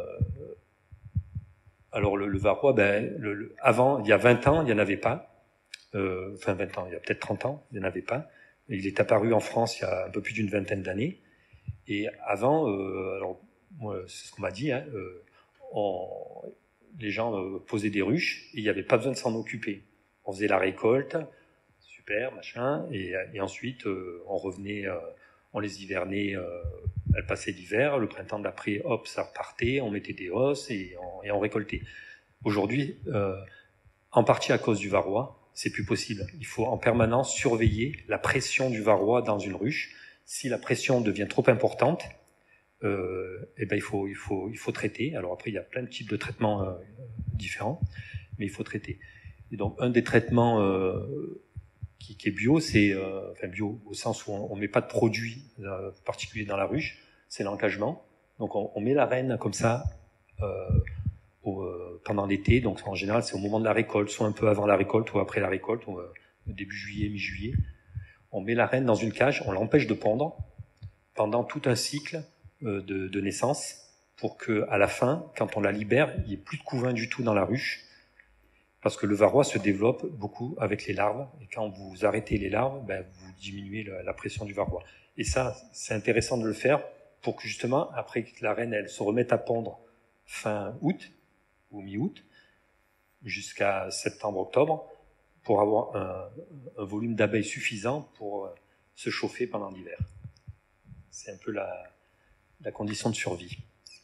Alors, le, le varroa, ben, le, le... avant, il y a vingt ans, il n'y en avait pas. Euh... Enfin, vingt ans, il y a peut-être trente ans, il n'y en avait pas. Il est apparu en France il y a un peu plus d'une vingtaine d'années. Et avant, euh, alors, moi, c'est ce qu'on m'a dit, hein, euh, on, les gens euh, posaient des ruches et il n'y avait pas besoin de s'en occuper. On faisait la récolte, super, machin, et, et ensuite euh, on revenait, euh, on les hivernait, euh, elles passaient l'hiver, le printemps d'après, hop, ça repartait, on mettait des hausses et on, et on récoltait. Aujourd'hui, euh, en partie à cause du varroa, c'est plus possible. Il faut en permanence surveiller la pression du varroa dans une ruche. Si la pression devient trop importante, euh, eh ben il faut, il faut, il faut traiter. Alors après, il y a plein de types de traitements euh, différents, mais il faut traiter. Et donc, un des traitements euh, qui, qui est bio, c'est, euh, enfin bio au sens où on, on met pas de produits euh, particuliers dans la ruche, c'est l'encagement. Donc, on, on met la reine comme ça. Euh, Au, euh, pendant l'été, donc en général c'est au moment de la récolte, soit un peu avant la récolte ou après la récolte, ou, euh, début juillet, mi-juillet. On met la reine dans une cage, on l'empêche de pondre pendant tout un cycle euh, de, de naissance, pour que à la fin, quand on la libère, il n'y ait plus de couvain du tout dans la ruche, parce que le varroa se développe beaucoup avec les larves, et quand vous arrêtez les larves, ben, vous diminuez la, la pression du varroa. Et ça, c'est intéressant de le faire pour que justement, après que la reine elle se remette à pondre fin août, ou mi-août, jusqu'à septembre-octobre, pour avoir un, un volume d'abeilles suffisant pour se chauffer pendant l'hiver. C'est un peu la, la condition de survie.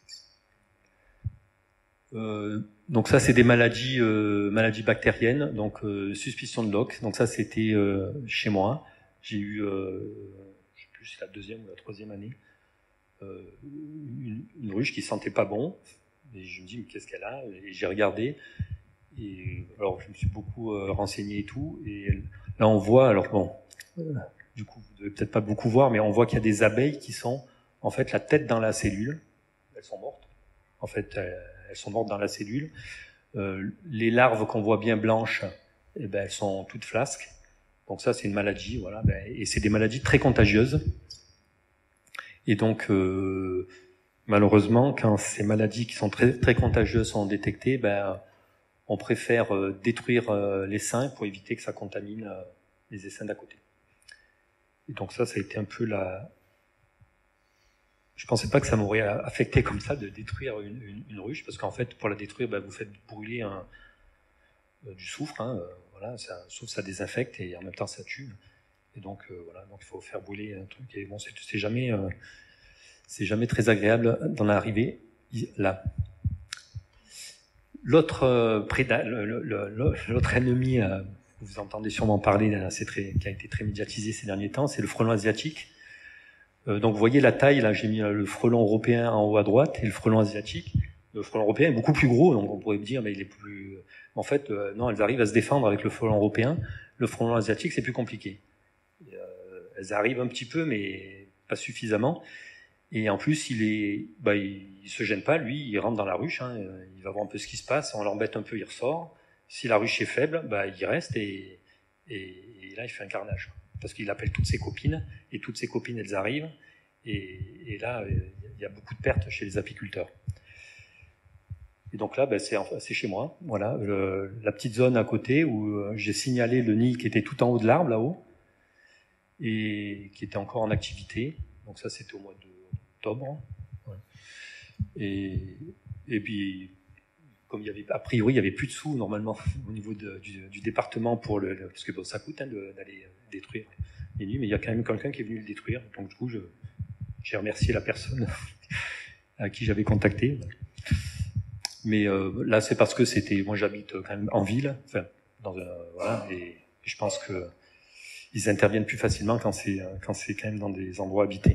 Euh, donc ça, c'est des maladies, euh, maladies bactériennes, donc euh, suspicion de loques. Donc ça, c'était euh, chez moi. J'ai eu, euh, je sais plus, c'est la deuxième ou la troisième année, euh, une, une ruche qui sentait pas bon. Et je me dis, mais qu'est-ce qu'elle a? Et j'ai regardé. Et alors, je me suis beaucoup euh, renseigné et tout. Et là, on voit, alors bon, euh, du coup, vous devez peut-être pas beaucoup voir, mais on voit qu'il y a des abeilles qui sont, en fait, la tête dans la cellule. Elles sont mortes. En fait, elles, elles sont mortes dans la cellule. Euh, les larves qu'on voit bien blanches, eh ben, elles sont toutes flasques. Donc ça, c'est une maladie, voilà. Ben, et c'est des maladies très contagieuses. Et donc, euh, malheureusement, quand ces maladies qui sont très, très contagieuses sont détectées, ben, on préfère euh, détruire euh, l'essaim pour éviter que ça contamine euh, les essaims d'à côté. Et donc ça, ça a été un peu la... Je pensais pas que ça m'aurait affecté comme ça de détruire une, une, une ruche, parce qu'en fait, pour la détruire, ben, vous faites brûler un, euh, du soufre, hein, euh, voilà, ça, sauf ça désinfecte et en même temps ça tue. Et donc euh, voilà, donc il faut faire brûler un truc. Et bon, c'est, c'est jamais... Euh, C'est jamais très agréable d'en arriver là. L'autre euh, préda- le, le, le, l'autre ennemi, euh, vous entendez sûrement parler, là, c'est très, qui a été très médiatisé ces derniers temps, c'est le frelon asiatique. Euh, donc vous voyez la taille, là j'ai mis le frelon européen en haut à droite et le frelon asiatique. Le frelon européen est beaucoup plus gros, donc on pourrait me dire mais il est plus... En fait, euh, non, elles arrivent à se défendre avec le frelon européen. Le frelon asiatique, c'est plus compliqué. Et, euh, elles arrivent un petit peu, mais pas suffisamment. Et en plus, il est, bah, il, il se gêne pas, lui, il rentre dans la ruche, hein, il va voir un peu ce qui se passe, on l'embête un peu, il ressort. Si la ruche est faible, bah, il reste et, et, et là, il fait un carnage. Parce qu'il appelle toutes ses copines, et toutes ses copines, elles arrivent, et, et là, il y a beaucoup de pertes chez les apiculteurs. Et donc là, bah, c'est, c'est chez moi, voilà, le, la petite zone à côté où j'ai signalé le nid qui était tout en haut de l'arbre, là-haut, et qui était encore en activité. Donc ça, c'était au mois d'octobre. Ouais. Et, et puis, comme il y avait, a priori, il n'y avait plus de sous, normalement, au niveau de, du, du département, pour le, le parce que bon, ça coûte hein, de, d'aller détruire les nids, mais il y a quand même quelqu'un qui est venu le détruire. Donc du coup, je, j'ai remercié la personne à qui j'avais contacté. Mais euh, là, c'est parce que c'était, moi, j'habite quand même en ville, enfin, dans un, voilà, et je pense que ils interviennent plus facilement quand c'est quand c'est quand même dans des endroits habités.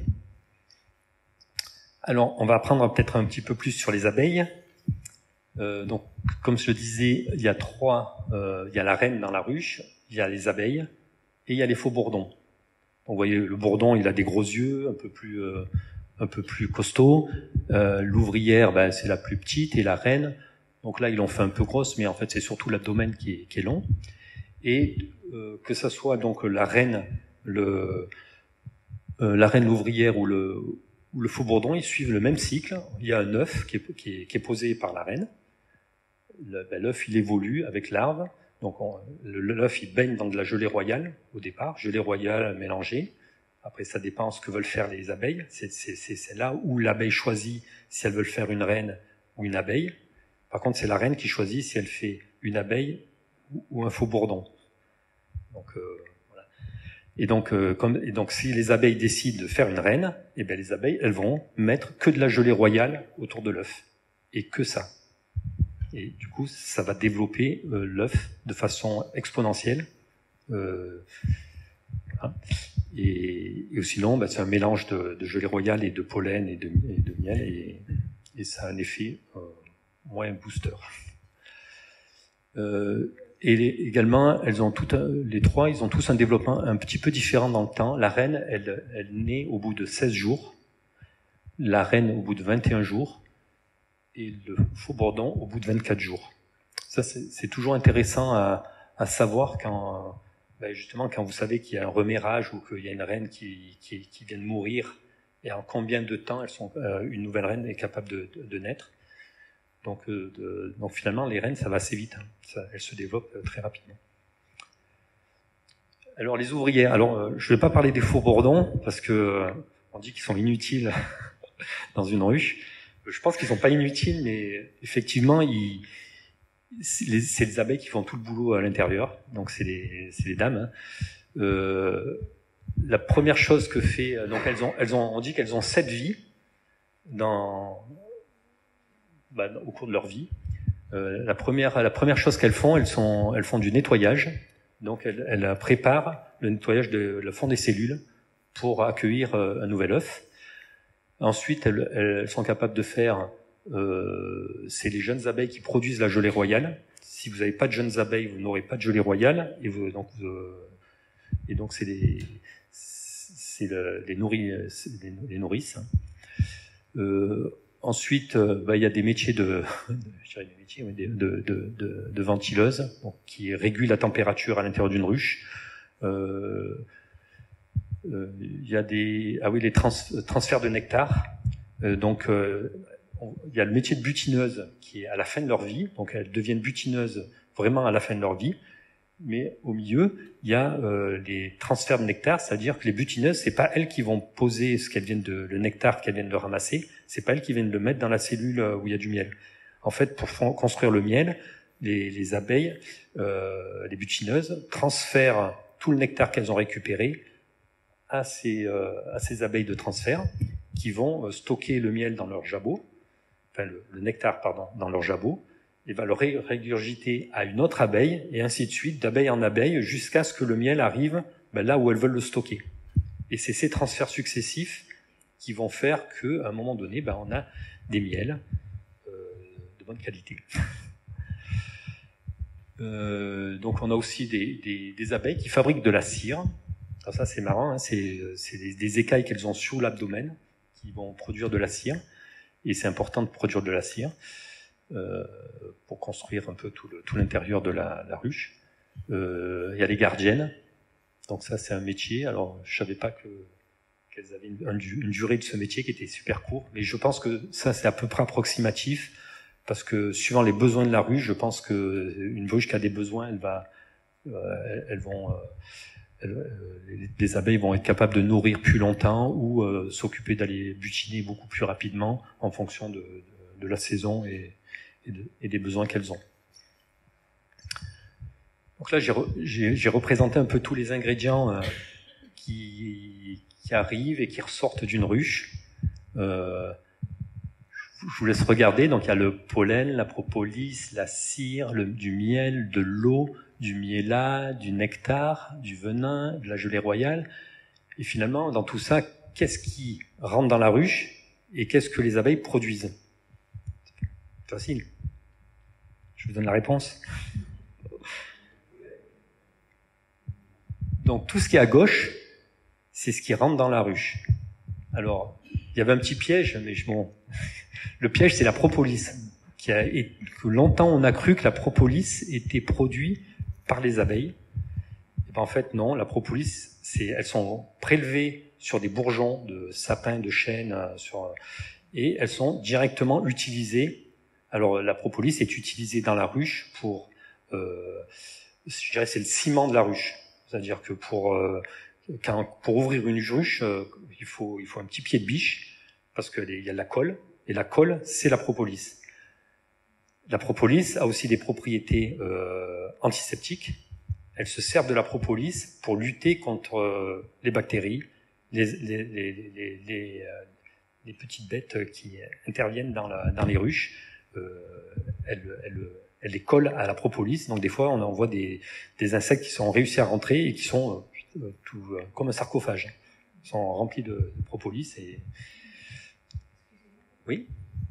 Alors, on va apprendre peut-être un petit peu plus sur les abeilles. Euh, donc, comme je le disais, il y a trois, euh, il y a la reine dans la ruche, il y a les abeilles et il y a les faux bourdons. Donc, vous voyez, le bourdon, il a des gros yeux, un peu plus, euh, un peu plus costaud. Euh, l'ouvrière, ben, c'est la plus petite et la reine. Donc là, ils l'ont fait un peu grosse, mais en fait, c'est surtout l'abdomen qui est, qui est long. Et euh, que ça soit donc la reine, le, euh, la reine l'ouvrière ou le, ou le faux bourdon, ils suivent le même cycle. Il y a un œuf qui est, qui est, qui est posé par la reine. Le, ben, l'œuf, il évolue avec larve. Donc on, le, l'œuf, il baigne dans de la gelée royale au départ, gelée royale mélangée. Après, ça dépend de ce que veulent faire les abeilles. C'est, c'est, c'est, c'est là où l'abeille choisit si elle veut faire une reine ou une abeille. Par contre, c'est la reine qui choisit si elle fait une abeille ou un faux bourdon. Donc, euh, voilà. Et donc, euh, comme, et donc, si les abeilles décident de faire une reine, eh bien, les abeilles, elles vont mettre que de la gelée royale autour de l'œuf. Et que ça. Et du coup, ça va développer euh, l'œuf de façon exponentielle. Euh, voilà. Et, et sinon, bah, c'est un mélange de, de gelée royale et de pollen et de, et de miel. Et, et ça a un effet euh, moins booster. Euh, et les, également, elles ont toutes, les trois, ils ont tous un développement un petit peu différent dans le temps. La reine, elle, elle naît au bout de seize jours, la reine au bout de vingt et un jours, et le faux bourdon au bout de vingt-quatre jours. Ça, c'est, c'est toujours intéressant à, à savoir quand, ben justement, quand vous savez qu'il y a un reméage ou qu'il y a une reine qui, qui, qui vient de mourir, et en combien de temps elles sont, euh, une nouvelle reine est capable de, de, de naître. Donc, euh, de, donc finalement, les reines, ça va assez vite. Hein. Ça, elles se développent euh, très rapidement. Alors les ouvrières. Alors, euh, je ne vais pas parler des faux bourdons parce que euh, on dit qu'ils sont inutiles dans une ruche. Je pense qu'ils sont pas inutiles, mais effectivement, ils, c'est, les, c'est les abeilles qui font tout le boulot à l'intérieur. Donc c'est les, c'est les dames. Hein. Euh, la première chose que fait, donc elles ont, elles ont, on dit qu'elles ont sept vies dans Bah, au cours de leur vie. Euh, la première, la première chose qu'elles font, elles sont, elles font du nettoyage. Donc, elles, elles préparent le nettoyage de le fond des cellules pour accueillir euh, un nouvel œuf. Ensuite, elles, elles sont capables de faire, euh, c'est les jeunes abeilles qui produisent la gelée royale. Si vous n'avez pas de jeunes abeilles, vous n'aurez pas de gelée royale, et vous, donc, vous, et donc c'est les, c'est le, les, nourri, c'est les, les nourrices. Euh, Ensuite, euh, bah, il y a des métiers de, je dirais des métiers, de, de, de, de ventileuse, donc, qui régulent la température à l'intérieur d'une ruche. Euh, euh, il y a des, ah oui, les trans, transferts de nectar. Euh, donc, euh, on, il y a le métier de butineuse qui est à la fin de leur vie. Donc, elles deviennent butineuses vraiment à la fin de leur vie. Mais au milieu, il y a euh, les transferts de nectar, c'est-à-dire que les butineuses, c'est pas elles qui vont poser ce qu'elles viennent de, le nectar qu'elles viennent de ramasser, c'est pas elles qui viennent le mettre dans la cellule où il y a du miel. En fait, pour f- construire le miel, les, les abeilles, euh, les butineuses, transfèrent tout le nectar qu'elles ont récupéré à ces, euh, à ces abeilles de transfert, qui vont stocker le miel dans leur jabot, enfin le, le nectar, pardon, dans leur jabot, et va le régurgiter à une autre abeille, et ainsi de suite, d'abeille en abeille, jusqu'à ce que le miel arrive ben, là où elles veulent le stocker. Et c'est ces transferts successifs qui vont faire qu'à un moment donné, ben, on a des miels euh, de bonne qualité. Euh, donc on a aussi des, des, des abeilles qui fabriquent de la cire. Alors ça c'est marrant, hein, c'est, c'est des, des écailles qu'elles ont sous l'abdomen qui vont produire de la cire. Et c'est important de produire de la cire euh, pour construire un peu tout, le, tout l'intérieur de la, la ruche. Euh, il y a les gardiennes. Donc ça c'est un métier. Alors je savais pas que qu'elles avaient une, une durée de ce métier qui était super court, mais je pense que ça c'est à peu près approximatif. Parce que suivant les besoins de la ruche, je pense que une ruche qui a des besoins, elle va, euh, elles vont, euh, elles, euh, les, les abeilles vont être capables de nourrir plus longtemps ou euh, s'occuper d'aller butiner beaucoup plus rapidement en fonction de, de, de la saison et, et, de, et des besoins qu'elles ont. Donc là, j'ai, re, j'ai, j'ai représenté un peu tous les ingrédients euh, qui, qui arrivent et qui ressortent d'une ruche. Euh, Je vous laisse regarder. Donc il y a le pollen, la propolis, la cire, le, du miel, de l'eau, du miella, du nectar, du venin, de la gelée royale. Et finalement, dans tout ça, qu'est-ce qui rentre dans la ruche et qu'est-ce que les abeilles produisent? C'est facile. Je vous donne la réponse. Donc tout ce qui est à gauche, c'est ce qui rentre dans la ruche. Alors, il y avait un petit piège, mais je m'en... Le piège, c'est la propolis. Qui a, et que longtemps, on a cru que la propolis était produite par les abeilles. Et ben, en fait, non. La propolis, c'est, elles sont prélevées sur des bourgeons de sapins, de chênes, sur, et elles sont directement utilisées. Alors, la propolis est utilisée dans la ruche pour, euh, je dirais, c'est le ciment de la ruche. C'est-à-dire que pour, euh, quand, pour ouvrir une ruche, euh, il faut, il faut un petit pied de biche parce que il y a de la colle. Et la colle, c'est la propolis. La propolis a aussi des propriétés euh, antiseptiques. Elle se sert de la propolis pour lutter contre euh, les bactéries, les, les, les, les, les, euh, les petites bêtes qui interviennent dans, la, dans les ruches. Euh, elle, elle, elle les colle à la propolis. Donc des fois, on en voit des, des insectes qui sont réussis à rentrer et qui sont euh, tout, euh, comme un sarcophage. Ils sont remplis de, de propolis et oui.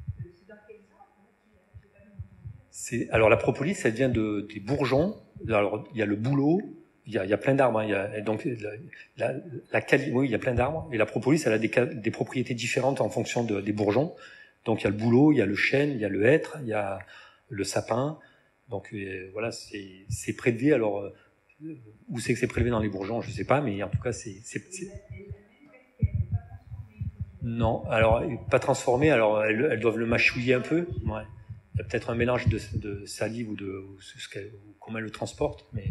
C'est, alors la propolis, elle vient de, des bourgeons. Alors il y a le bouleau, il y a, il y a plein d'arbres. Hein, il y a, donc la, la, la quali, oui, il y a plein d'arbres. Et la propolis, elle a des, des propriétés différentes en fonction de, des bourgeons. Donc il y a le bouleau, il y a le chêne, il y a le hêtre, il y a le sapin. Donc euh, voilà, c'est, c'est prélevé. Alors euh, où c'est que c'est prélevé dans les bourgeons, je sais pas, mais en tout cas c'est, c'est, c'est... Non, alors pas transformé. Alors elles, elles doivent le mâchouiller un peu. Ouais. Il y a peut-être un mélange de, de salive ou de ou ce qu'elle, ou comment elle le transporte, mais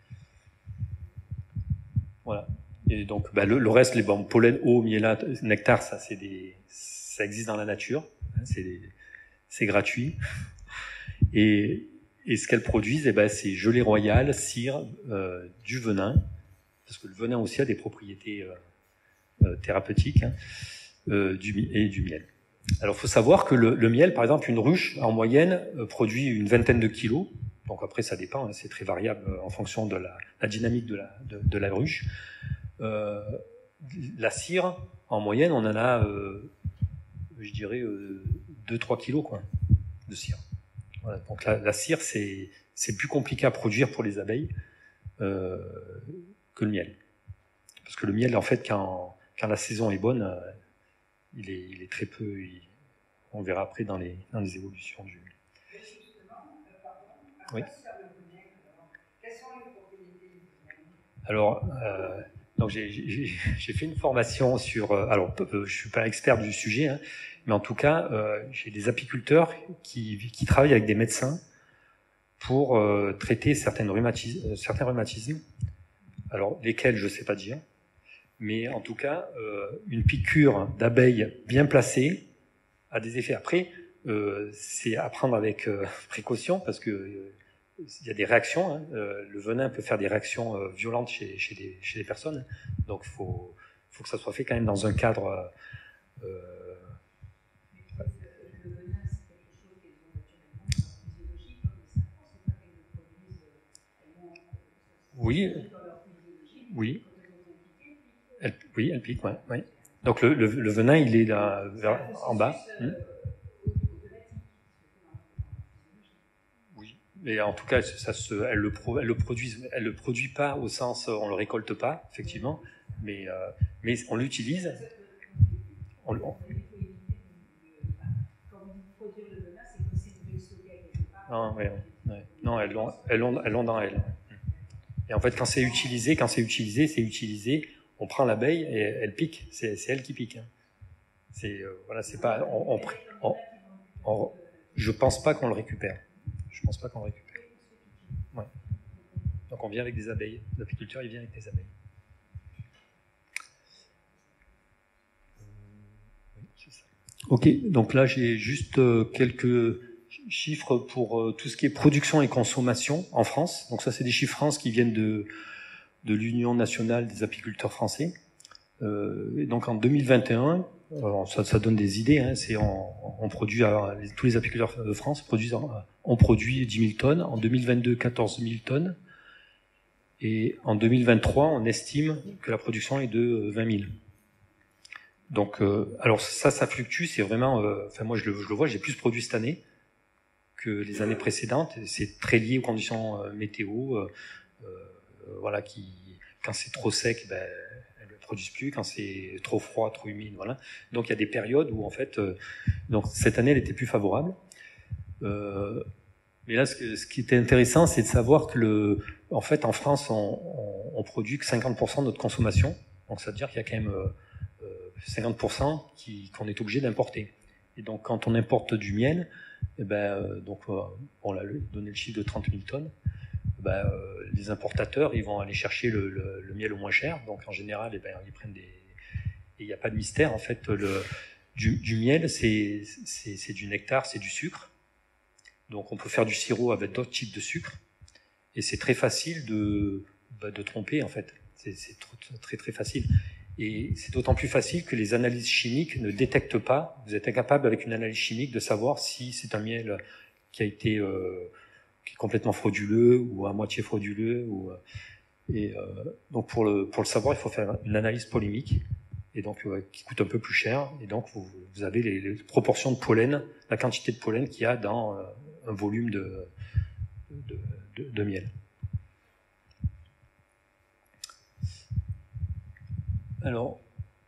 voilà. Et donc bah, le, le reste, les bon, pollen, eau, miella, nectar, ça c'est des, ça existe dans la nature. Hein, c'est, des, c'est gratuit. Et, et ce qu'elles produisent, eh ben, c'est gelée royale, cire, euh, du venin, parce que le venin aussi a des propriétés euh, euh, thérapeutiques. Hein. Euh, du, et du miel. Alors, il faut savoir que le, le miel, par exemple, une ruche, en moyenne, euh, produit une vingtaine de kilos. Donc après, ça dépend, hein, c'est très variable euh, en fonction de la, la dynamique de la, de, de la ruche. Euh, la cire, en moyenne, on en a, euh, je dirais, euh, deux à trois kilos quoi, de cire. Voilà, donc la, la cire, c'est, c'est plus compliqué à produire pour les abeilles euh, que le miel. Parce que le miel, en fait, quand, quand la saison est bonne, euh, Il est, il est très peu, il, on verra après dans les, dans les évolutions du... Oui. Alors, euh, donc j'ai, j'ai, j'ai fait une formation sur... Alors, je ne suis pas expert du sujet, hein, mais en tout cas, euh, j'ai des apiculteurs qui, qui travaillent avec des médecins pour euh, traiter certaines rhumatismes, certains rhumatismes. Alors, lesquels, je ne sais pas dire. Mais en tout cas, euh, une piqûre d'abeille bien placée a des effets. Après, euh, c'est à prendre avec euh, précaution parce que euh, il y a des réactions. Hein. Euh, le venin peut faire des réactions euh, violentes chez, chez, les, chez les personnes. Donc, il faut, faut que ça soit fait quand même dans un cadre. Euh, oui, oui. Elle, oui, elle pique, ouais, ouais. Donc le, le, le venin, il est là, vers, en bas. Hmm. Oui, mais en tout cas, ça se, elle le, pro, elle le produit, elle le produit pas au sens, on le récolte pas, effectivement, mais euh, mais on l'utilise. On, on... Non, ouais, ouais. Non, elles l'ont, elles l'ont, elles l'ont dans elles. Et en fait, quand c'est utilisé, quand c'est utilisé, c'est utilisé. On prend l'abeille et elle pique. C'est, c'est elle qui pique. C'est euh, voilà, c'est pas. On, on, on, on, je pense pas qu'on le récupère. Je pense pas qu'on le récupère. Ouais. Donc on vient avec des abeilles. L'apiculteur, il vient avec des abeilles. Oui, c'est ça. Ok. Donc là, j'ai juste euh, quelques chiffres pour euh, tout ce qui est production et consommation en France. Donc ça, c'est des chiffres France qui viennent de de l'Union nationale des apiculteurs français. Euh, et donc en deux mille vingt et un, alors ça, ça donne des idées. Hein, c'est on, on produit alors, les, tous les apiculteurs de France produisent, on produit dix mille tonnes. En deux mille vingt-deux, quatorze mille tonnes. Et en deux mille vingt-trois, on estime que la production est de vingt mille. Donc, euh, alors ça, ça fluctue. C'est vraiment. Euh, enfin, moi, je le, je le vois. J'ai plus produit cette année que les années précédentes. C'est très lié aux conditions euh, météo. Euh, euh, voilà, qui, quand c'est trop sec, ben, elles ne produisent plus. Quand c'est trop froid, trop humide, voilà. Donc il y a des périodes où en fait, euh, donc cette année, elle était plus favorable. Euh, mais là, ce, ce qui était intéressant, c'est de savoir que le, en fait, en France, on, on, on produit que cinquante pour cent de notre consommation. Donc ça veut dire qu'il y a quand même euh, cinquante pour cent qui, qu'on est obligé d'importer. Et donc quand on importe du miel, eh ben, euh, donc euh, on l'a donné le chiffre de trente mille tonnes. Ben, euh, les importateurs, ils vont aller chercher le, le, le miel au moins cher. Donc en général, eh ben, ils prennent des. Et il n'y a pas de mystère en fait. Le du, du miel, c'est, c'est, c'est du nectar, c'est du sucre. Donc on peut faire du sirop avec d'autres types de sucre. Et c'est très facile de bah, de tromper en fait. C'est, c'est très, très très facile. Et c'est d'autant plus facile que les analyses chimiques ne détectent pas. Vous êtes incapable avec une analyse chimique de savoir si c'est un miel qui a été euh, qui est complètement frauduleux ou à moitié frauduleux. Ou, et euh, donc pour le, pour le savoir, il faut faire une analyse polémique et donc euh, qui coûte un peu plus cher. Et donc vous, vous avez les, les proportions de pollen, la quantité de pollen qu'il y a dans euh, un volume de, de, de, de miel. Alors,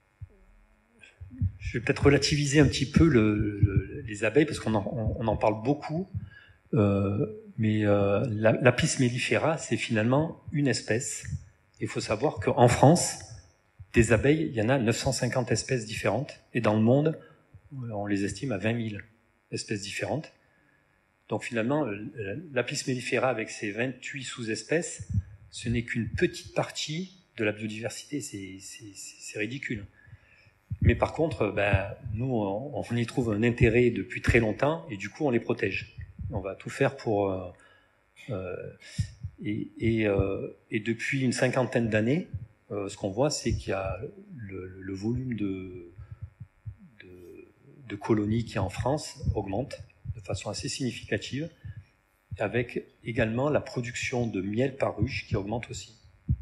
je vais peut-être relativiser un petit peu le, le, les abeilles parce qu'on en, on en parle beaucoup. Euh, mais euh, l'Apis mellifera, c'est finalement une espèce. Il faut savoir qu'en France, des abeilles, il y en a neuf cent cinquante espèces différentes, et dans le monde, on les estime à vingt mille espèces différentes. Donc finalement, l'Apis mellifera, avec ses vingt-huit sous-espèces, ce n'est qu'une petite partie de la biodiversité. C'est, c'est, c'est ridicule. Mais par contre, ben, nous, on, on y trouve un intérêt depuis très longtemps, et du coup, on les protège. On va tout faire pour... Euh, euh, et, et, euh, et depuis une cinquantaine d'années, euh, ce qu'on voit, c'est qu'il y a le, le volume de, de, de colonies qui en France augmente de façon assez significative, avec également la production de miel par ruche qui augmente aussi.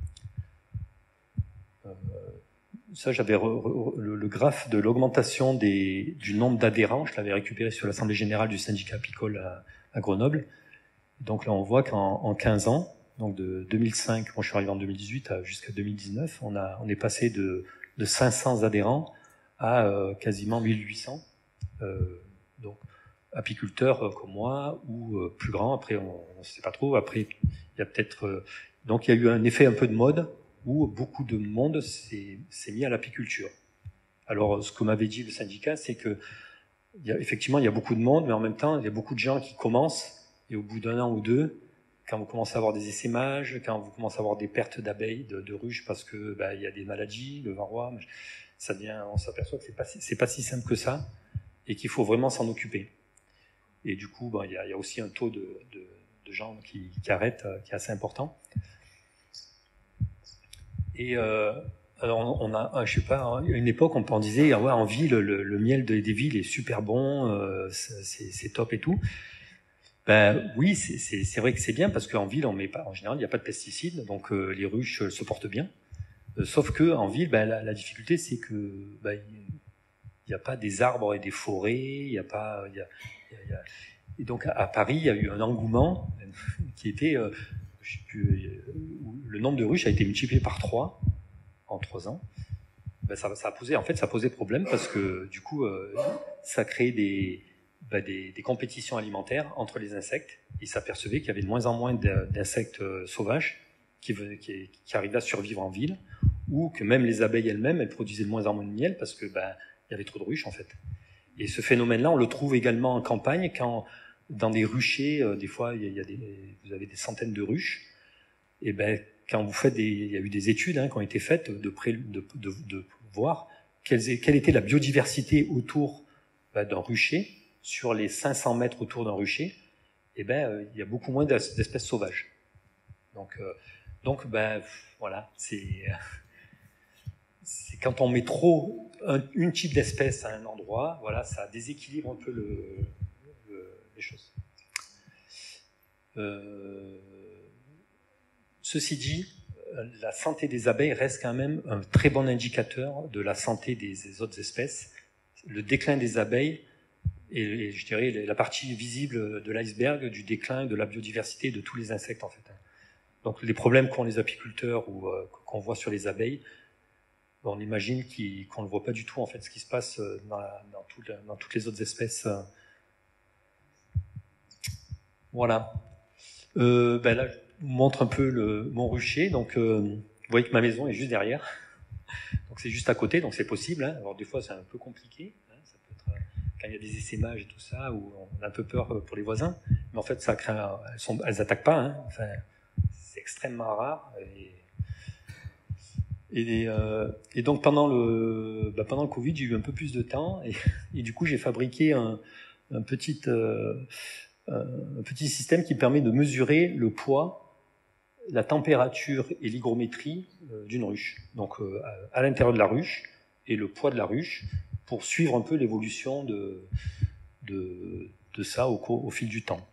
Euh, ça, j'avais re, re, le, le graphe de l'augmentation des, du nombre d'adhérents, je l'avais récupéré sur l'Assemblée générale du syndicat apicole à, à Grenoble. Donc là, on voit qu'en en quinze ans, donc de deux mille cinq, moi je suis arrivé en deux mille dix-huit jusqu'à deux mille dix-neuf, on, a, on est passé de, de cinq cents adhérents à euh, quasiment mille huit cents. Euh, donc apiculteurs euh, comme moi ou euh, plus grands. Après, on ne sait pas trop. Après, il y a peut-être euh, donc il y a eu un effet un peu de mode où beaucoup de monde s'est, s'est mis à l'apiculture. Alors, ce que m'avait dit le syndicat, c'est que il y a, effectivement, il y a beaucoup de monde, mais en même temps, il y a beaucoup de gens qui commencent. Et au bout d'un an ou deux, quand vous commencez à avoir des essaimages, quand vous commencez à avoir des pertes d'abeilles, de, de ruches, parce que bah, il y a des maladies, le varroa, ça devient, on s'aperçoit que c'est pas, c'est pas si simple que ça, et qu'il faut vraiment s'en occuper. Et du coup, bah, il y a, il y a aussi un taux de, de, de gens qui, qui arrêtent, qui est assez important. Et euh, alors on a, je sais pas, à une époque, on disait, ah ouais, en ville, le, le miel des villes est super bon, euh, c'est, c'est top et tout. Ben oui, c'est, c'est, c'est vrai que c'est bien parce qu'en ville, on met pas, en général, il n'y a pas de pesticides, donc euh, les ruches se portent bien. Euh, sauf que en ville, ben, la, la difficulté, c'est que ben, il n'y a pas des arbres et des forêts, il n'y a pas, il y a, il y a, il y a... Et donc à, à Paris, il y a eu un engouement qui était, euh, je sais plus, euh, le nombre de ruches a été multiplié par trois en trois ans. Ben, ça, ça a posé, en fait, ça posait problème parce que du coup, euh, ça créait des, ben, des, des compétitions alimentaires entre les insectes. Ils s'apercevaient qu'il y avait de moins en moins d'insectes sauvages qui, qui, qui arrivaient à survivre en ville, ou que même les abeilles elles-mêmes, elles produisaient de moins en moins de miel parce que ben, il y avait trop de ruches en fait. Et ce phénomène-là, on le trouve également en campagne, quand dans des ruchers, euh, des fois, il y a, il y a des, vous avez des centaines de ruches. Et ben, quand vous faites des, il y a eu des études hein, qui ont été faites de, pré, de, de, de voir quelle, quelle était la biodiversité autour ben, d'un rucher, sur les cinq cents mètres autour d'un rucher. Et ben, euh, il y a beaucoup moins d'espèces sauvages. Donc, euh, donc ben, voilà, c'est, c'est quand on met trop un, une type d'espèce à un endroit, voilà, ça déséquilibre un peu le, le, les choses. Euh, ceci dit, la santé des abeilles reste quand même un très bon indicateur de la santé des, des autres espèces. Le déclin des abeilles est, est, je dirais, la partie visible de l'iceberg du déclin de la biodiversité de tous les insectes en fait. Donc les problèmes qu'ont les apiculteurs ou euh, qu'on voit sur les abeilles, on imagine qu'on ne voit pas du tout en fait ce qui se passe dans, la, dans, tout, dans toutes les autres espèces. Voilà. Euh, ben là, je vous montre un peu le, mon rucher. Donc, euh, vous voyez que ma maison est juste derrière. Donc c'est juste à côté, donc c'est possible. Hein. Alors des fois c'est un peu compliqué. Hein. Ça peut être euh, quand il y a des essaimages et tout ça, où on a un peu peur pour les voisins. Mais en fait, ça crée. Un, elles sont, elles attaquent pas. Hein. Enfin, c'est extrêmement rare. Et, Et, euh, et donc pendant le, bah pendant le Covid, j'ai eu un peu plus de temps et, et du coup j'ai fabriqué un, un, petit, euh, un petit système qui permet de mesurer le poids, la température et l'hygrométrie euh, d'une ruche. Donc euh, à, à l'intérieur de la ruche et le poids de la ruche pour suivre un peu l'évolution de, de, de ça au, au fil du temps.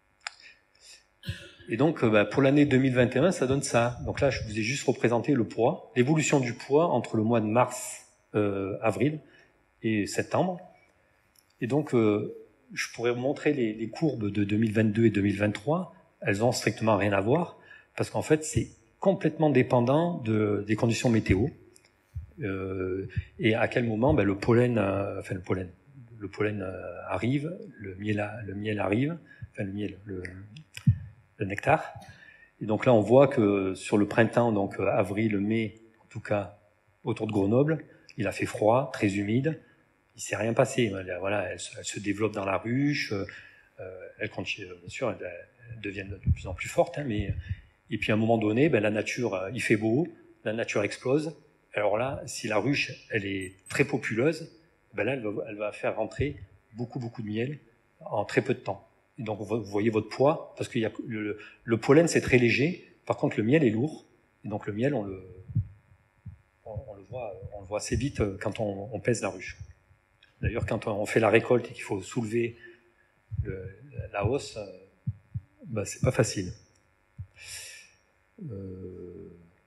Et donc, bah, pour l'année deux mille vingt et un, ça donne ça. Donc là, je vous ai juste représenté le poids, l'évolution du poids entre le mois de mars, euh, avril et septembre. Et donc, euh, je pourrais vous montrer les, les courbes de deux mille vingt-deux et deux mille vingt-trois. Elles ont strictement rien à voir, parce qu'en fait, c'est complètement dépendant de, des conditions météo. Euh, et à quel moment, bah, le pollen, euh, enfin le pollen, le pollen euh, arrive, le miel, le miel arrive, enfin le miel, le le nectar. Et donc là, on voit que sur le printemps, donc avril, mai, en tout cas autour de Grenoble, il a fait froid, très humide. Il s'est rien passé. Voilà, elle, elle se développe dans la ruche. Euh, elle continue, bien sûr, elles, elles deviennent de plus en plus fortes. Hein, mais et puis à un moment donné, ben, la nature, il fait beau, la nature explose. Alors là, si la ruche, elle est très populeuse, ben là, elle va, elle va faire rentrer beaucoup, beaucoup de miel en très peu de temps. Et donc vous voyez votre poids, parce que y a le, le pollen c'est très léger, par contre le miel est lourd, et donc le miel on le, on, on le, voit, on le voit assez vite quand on, on pèse la ruche. D'ailleurs quand on fait la récolte et qu'il faut soulever le, la hausse, bah, c'est pas facile. Euh,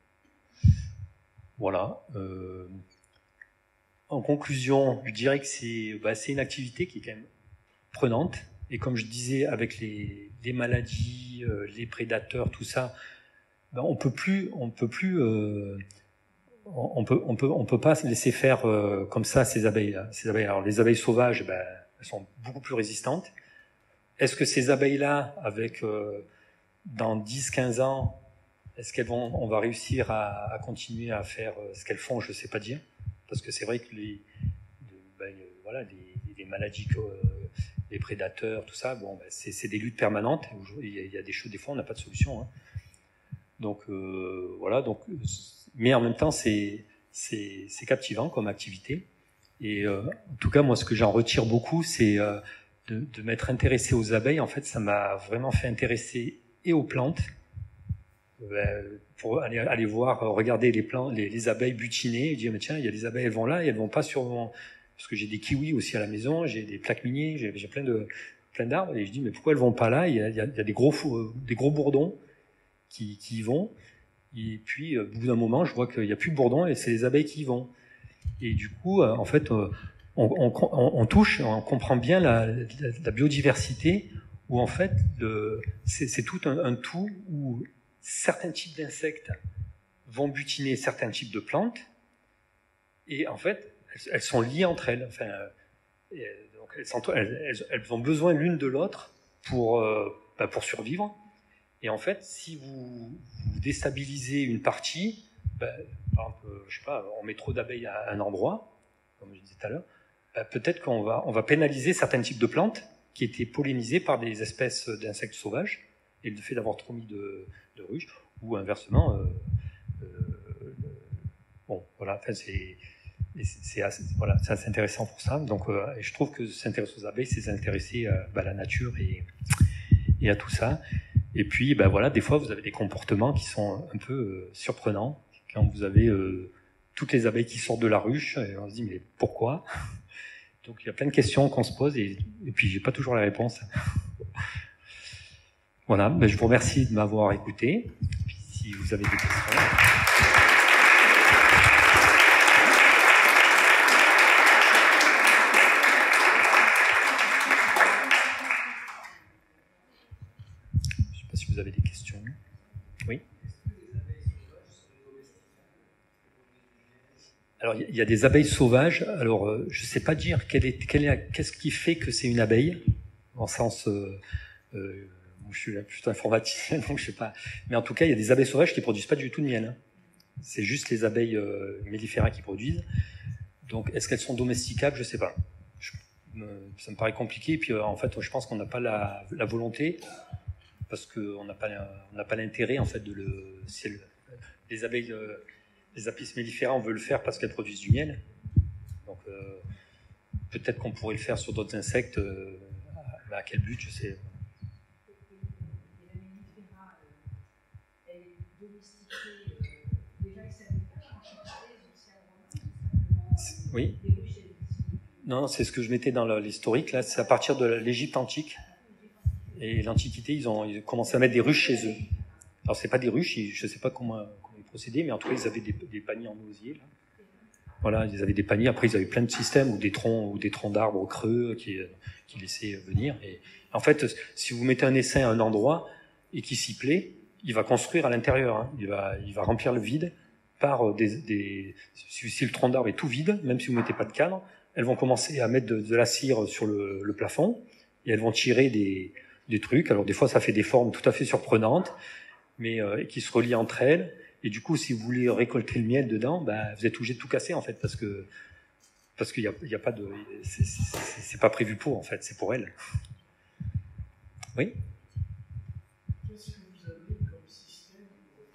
voilà. Euh, en conclusion, je dirais que c'est bah, c'est une activité qui est quand même prenante. Et comme je disais, avec les, les maladies, euh, les prédateurs, tout ça, ben on peut plus, on peut plus, euh, on peut, on peut, on peut pas laisser faire euh, comme ça ces abeilles. Ces abeilles. Alors les abeilles sauvages, ben, elles sont beaucoup plus résistantes. Est-ce que ces abeilles-là, avec euh, dans dix, quinze ans, est-ce qu'elles vont, on va réussir à, à continuer à faire ce qu'elles font? Je sais pas dire, parce que c'est vrai que les, ben, voilà, les, les maladies que euh, les prédateurs, tout ça, bon, ben c'est des luttes permanentes. Il y a, il y a des choses, des fois, on n'a pas de solution. Hein. Donc euh, voilà. Donc, mais en même temps, c'est c'est captivant comme activité. Et euh, en tout cas, moi, ce que j'en retire beaucoup, c'est euh, de, de m'être intéressé aux abeilles. En fait, ça m'a vraiment fait intéresser et aux plantes, ben, pour aller, aller voir, regarder les plantes, les, les abeilles butiner, et dire mais tiens, il y a des abeilles, elles vont là, et elles vont pas sur mon... Parce que j'ai des kiwis aussi à la maison, j'ai des plaques miniers, j'ai plein de plein d'arbres, et je dis mais pourquoi elles vont pas là? Il y a, il y a, il y a des gros des gros bourdons qui, qui y vont. Et puis, au bout d'un moment, je vois qu'il n'y a plus de bourdons et c'est les abeilles qui y vont. Et du coup, en fait, on, on, on, on touche, on comprend bien la, la, la biodiversité où en fait, le, c'est, c'est tout un, un tout où certains types d'insectes vont butiner certains types de plantes et en fait, elles, elles sont liées entre elles. Enfin, et, donc elles, sont, elles, elles, elles ont besoin l'une de l'autre pour, euh, bah, pour survivre. Et en fait, si vous, vous déstabilisez une partie, bah, par exemple, je sais pas, on met trop d'abeilles à un endroit, comme je disais tout à l'heure, bah, peut-être qu'on va, on va pénaliser certains types de plantes qui étaient pollinisées par des espèces d'insectes sauvages, et le fait d'avoir trop mis de, de ruches, ou inversement, euh, euh, bon, voilà, enfin, c'est, c'est, assez, voilà, c'est assez intéressant pour ça. Donc, euh, je trouve que s'intéresser aux abeilles, c'est s'intéresser à, bah, à la nature et, et à tout ça. Et puis, ben voilà, des fois, vous avez des comportements qui sont un peu euh, surprenants. Quand vous avez euh, toutes les abeilles qui sortent de la ruche, et on se dit, mais pourquoi? Donc, il y a plein de questions qu'on se pose, et, et puis, j'ai pas toujours la réponse. Voilà, ben, je vous remercie de m'avoir écouté. Puis, si vous avez des questions... Vous avez des questions? Oui. Alors, il y a des abeilles sauvages. Alors, euh, je ne sais pas dire quel est, quel est, qu'est-ce qui fait que c'est une abeille, en sens, euh, euh, je suis plutôt informaticien, donc je sais pas. Mais en tout cas, il y a des abeilles sauvages qui produisent pas du tout de miel. Hein. C'est juste les abeilles euh, mellifères qui produisent. Donc, est-ce qu'elles sont domesticables? Je sais pas. Je, euh, ça me paraît compliqué. Et puis, euh, en fait, je pense qu'on n'a pas la, la volonté. Parce qu'on n'a pas, on n'a pas l'intérêt en fait de le. Si elle, les abeilles, euh, les apis mellifera, on veut le faire parce qu'elles produisent du miel. Donc euh, peut-être qu'on pourrait le faire sur d'autres insectes. Euh, à, à quel but, je sais. Oui. Non, c'est ce que je mettais dans l'historique là. C'est à partir de l'Égypte antique. Et l'Antiquité, ils ont, ils ont commencé à mettre des ruches chez eux. Alors, c'est pas des ruches, je ne sais pas comment, comment ils procédaient, mais en tout cas, ils avaient des, des paniers en osier. Là. Voilà, ils avaient des paniers. Après, ils avaient plein de systèmes ou des troncs, ou des troncs d'arbres creux qui, qui laissaient venir. Et en fait, si vous mettez un essaim à un endroit et qu'il s'y plaît, il va construire à l'intérieur. Hein. Il va, il va remplir le vide par des, des si, si le tronc d'arbre est tout vide, même si vous mettez pas de cadre, elles vont commencer à mettre de, de la cire sur le, le plafond et elles vont tirer des des trucs. Alors des fois ça fait des formes tout à fait surprenantes, mais euh, qui se relient entre elles. Et du coup, si vous voulez récolter le miel dedans, bah, vous êtes obligé de tout casser en fait, parce que parce qu'il y a, il y a pas de, c'est, c'est, c'est pas prévu pour en fait, c'est pour elles. Oui. Qu'est-ce que vous avez comme système pour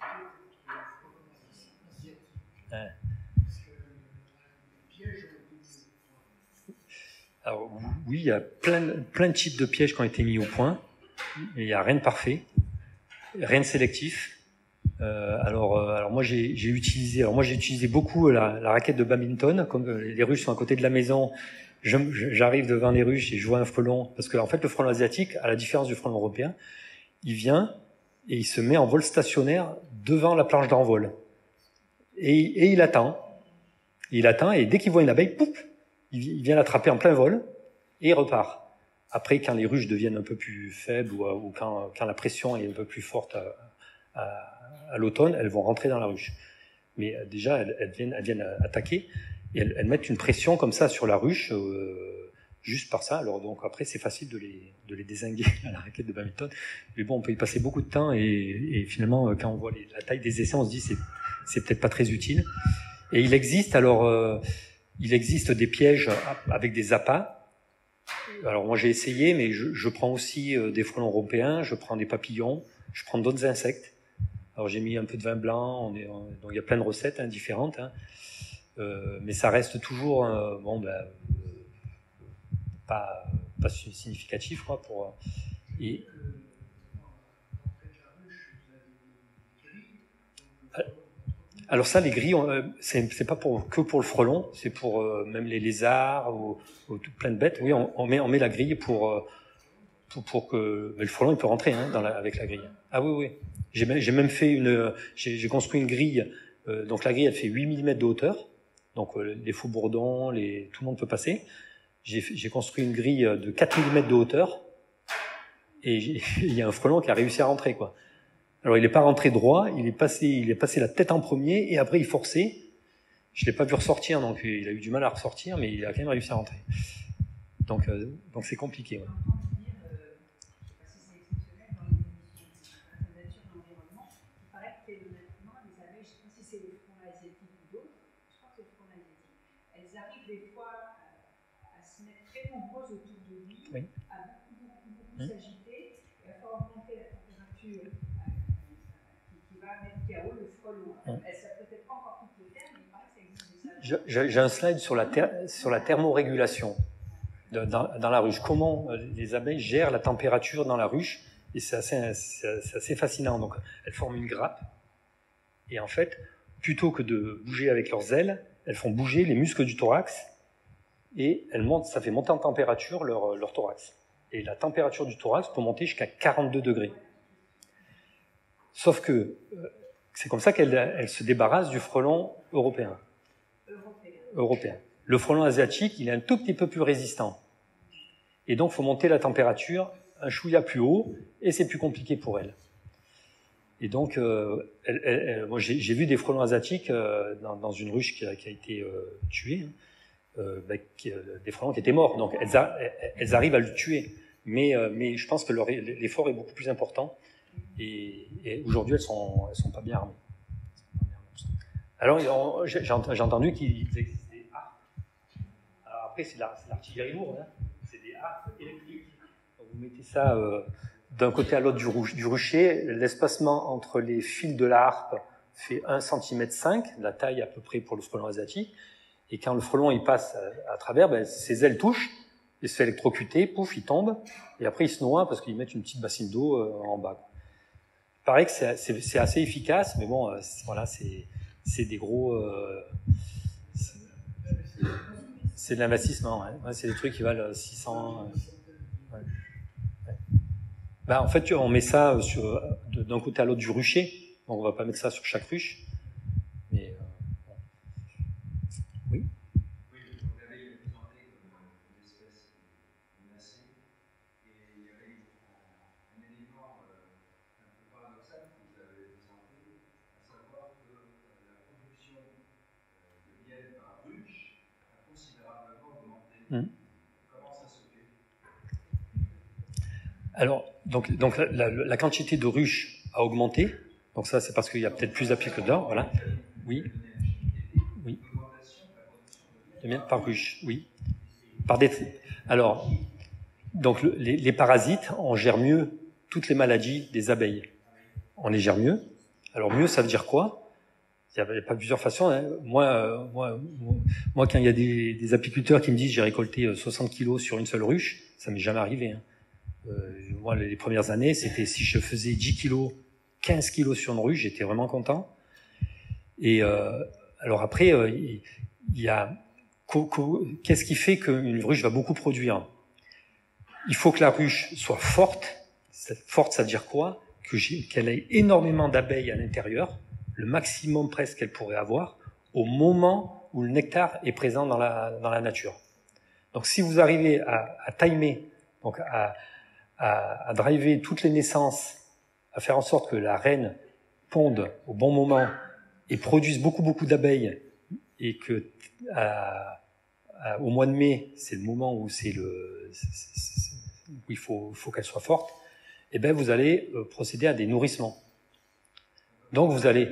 asiatique? Ouais. Parce que les pièges ont été mis au point. Alors oui, il y a plein, plein de types de pièges qui ont été mis au point. Il n'y a rien de parfait, rien de sélectif. Euh, alors, euh, alors moi j'ai, j'ai utilisé, alors moi j'ai utilisé beaucoup la, la raquette de badminton. Comme les ruches sont à côté de la maison, je, j'arrive devant les ruches et je vois un frelon. Parce que en fait, le frelon asiatique, à la différence du frelon européen, il vient et il se met en vol stationnaire devant la planche d'envol. Et, et il attend. Il attend et dès qu'il voit une abeille, pouf, il vient l'attraper en plein vol et il repart. Après, quand les ruches deviennent un peu plus faibles ou, ou quand, quand la pression est un peu plus forte à, à, à l'automne, elles vont rentrer dans la ruche. Mais déjà, elles, elles, viennent, elles viennent attaquer et elles, elles mettent une pression comme ça sur la ruche, euh, juste par ça. Alors donc après, c'est facile de les, de les dézinguer à la raquette de badminton. Mais bon, on peut y passer beaucoup de temps et, et finalement, quand on voit les, la taille des essais, on se dit c'est, c'est peut-être pas très utile. Et il existe alors... Euh, Il existe des pièges avec des appâts. Alors moi j'ai essayé, mais je, je prends aussi des frelons européens, je prends des papillons, je prends d'autres insectes. Alors j'ai mis un peu de vin blanc, on est, on, donc il y a plein de recettes hein, différentes, hein. Euh, mais ça reste toujours euh, bon ben euh, pas pas significatif quoi pour et alors ça, les grilles, c'est, c'est pas pour, que pour le frelon, c'est pour euh, même les lézards ou, ou tout, plein de bêtes. Oui, on, on, met, on met la grille pour, euh, pour, pour que mais le frelon il peut rentrer hein, dans la, avec la grille. Ah oui, oui. J'ai même, j'ai même fait une, j'ai, j'ai construit une grille. Euh, donc la grille elle fait huit millimètres de hauteur. Donc euh, les faux bourdons, les, tout le monde peut passer. J'ai, j'ai construit une grille de quatre millimètres de hauteur. Et il y a un frelon qui a réussi à rentrer, quoi. Alors il n'est pas rentré droit, il est passé, il est passé la tête en premier et après il forçait. Je l'ai pas vu ressortir, donc il a eu du mal à ressortir, mais il a quand même réussi à rentrer. Donc, euh, donc c'est compliqué. Ouais. Oui. À beaucoup, beaucoup, beaucoup mmh. s'agiter, il va falloir augmenter la température euh, qui, qui va mettre K O le frelon. Mmh. Ça peut être pas encore tout le faire, mais il paraît que ça existe déjà. J'ai, j'ai un slide sur la, ter- sur la thermorégulation de, dans, dans la ruche. Comment les abeilles gèrent la température dans la ruche, et c'est assez, c'est, c'est assez fascinant. Donc, elles forment une grappe, et en fait, plutôt que de bouger avec leurs ailes, elles font bouger les muscles du thorax, et elles montent, ça fait monter en température leur, leur thorax. Et la température du thorax peut monter jusqu'à quarante-deux degrés. Sauf que c'est comme ça qu'elle elle se débarrasse du frelon européen. Européen. européen. Le frelon asiatique, il est un tout petit peu plus résistant. Et donc, il faut monter la température un chouïa plus haut, et c'est plus compliqué pour elle. Et donc, euh, elle, elle, elle, moi, j'ai, j'ai vu des frelons asiatiques euh, dans, dans une ruche qui a, qui a été euh, tuée. Hein. Euh, bah, qui, euh, des frelons qui étaient morts, donc elles, a, elles arrivent à le tuer, mais, euh, mais je pense que leur, l'effort est beaucoup plus important, et, et aujourd'hui elles sont, elles sont pas bien armées. Alors on, j'ai, j'ai entendu qu'il existait des harpes. Alors après c'est, la, c'est l'artillerie lourde, hein. C'est des harpes électriques. Donc vous mettez ça euh, d'un côté à l'autre du, rouge, du rucher, l'espacement entre les fils de la harpe fait un centimètre cinq, la taille à peu près pour le frelon asiatique. Et quand le frelon il passe à, à travers, ben, ses ailes touchent, il se fait électrocuter, pouf, il tombe, et après il se noie parce qu'ils mettent une petite bassine d'eau euh, en bas. Il paraît que c'est, c'est, c'est assez efficace, mais bon, euh, c'est, voilà, c'est, c'est des gros, euh, c'est, c'est de l'investissement. Hein. Ouais, c'est des trucs qui valent six cents. Euh, ouais. Ouais. Ben, en fait, on met ça sur, d'un côté à l'autre du rucher, donc on va pas mettre ça sur chaque ruche. Mais oui. Oui, donc la veille est présentée comme une espèce menacée, et il y avait un, un élément euh, un peu paradoxal que vous avez présenté, à savoir que euh, la production euh, de miel par ruche a considérablement augmenté. Mmh. Comment ça se fait? Alors, donc, donc la, la, la quantité de ruches a augmenté, donc ça c'est parce qu'il y a peut-être plus d'apiculteurs, voilà. Oui. Oui. Le miel par ruche, oui. Par des... Alors, donc le, les, les parasites, on gère mieux toutes les maladies des abeilles. On les gère mieux. Alors mieux, ça veut dire quoi? Il n'y a pas plusieurs façons. Hein. Moi, euh, moi, moi, quand il y a des, des apiculteurs qui me disent j'ai récolté soixante kilos sur une seule ruche, ça m'est jamais arrivé. Hein. Euh, moi, les premières années, c'était si je faisais dix kilos, quinze kilos sur une ruche, j'étais vraiment content. Et euh, alors après, euh, il, il y a qu'est-ce qui fait qu'une ruche va beaucoup produire? Il faut que la ruche soit forte. Forte, ça veut dire quoi? Que j'ai, qu'elle ait énormément d'abeilles à l'intérieur, le maximum presque qu'elle pourrait avoir, au moment où le nectar est présent dans la, dans la nature. Donc si vous arrivez à, à timer, donc à, à, à driver toutes les naissances, à faire en sorte que la reine ponde au bon moment et produise beaucoup beaucoup d'abeilles, et que à, à, au mois de mai, c'est le moment où c'est le c'est, c'est, c'est, où il faut, faut qu'elle soit forte, et eh ben vous allez euh, procéder à des nourrissements. Donc vous allez,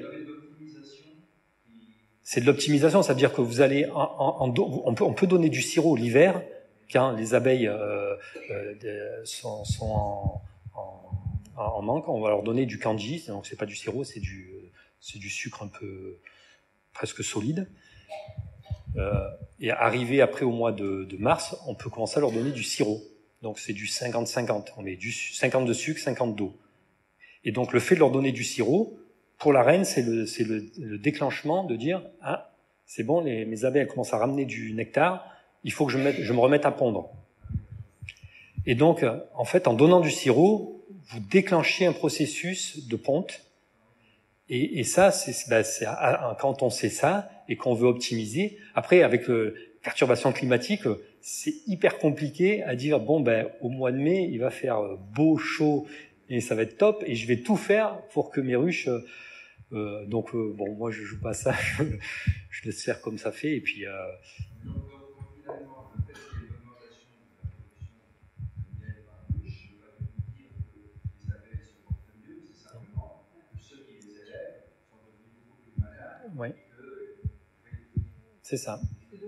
c'est de l'optimisation, ça veut dire que vous allez, en, en, en, on, peut, on peut donner du sirop l'hiver quand les abeilles euh, euh, sont, sont en, en, en manque. On va leur donner du candy, donc c'est pas du sirop, c'est du, c'est du sucre un peu presque solide. Euh, et arrivé après au mois de, de mars, on peut commencer à leur donner du sirop. Donc c'est du cinquante cinquante. On met du cinquante de sucre, cinquante d'eau. Et donc le fait de leur donner du sirop, pour la reine, c'est le, c'est le, le déclenchement de dire « Ah, c'est bon, les, mes abeilles elles commencent à ramener du nectar, il faut que je me, mette, je me remette à pondre. » Et donc, en fait, en donnant du sirop, vous déclenchez un processus de ponte. Et, et ça, c'est, bah, c'est, quand on sait ça et qu'on veut optimiser, après, avec le perturbation climatique, c'est hyper compliqué à dire, bon, ben, au mois de mai, il va faire beau, chaud, et ça va être top, et je vais tout faire pour que mes ruches... Euh, donc, euh, bon, moi, je joue pas ça, je, je laisse faire comme ça fait, et puis... Euh, donc, donc, donc, finalement, le fait qu'il y ait une augmentation de la production de miel par ruche, ne veut pas du tout dire que les abeilles se portent mieux, c'est simplement que ceux qui les élèvent sont devenus beaucoup plus malades, ouais. et que... C'est ça.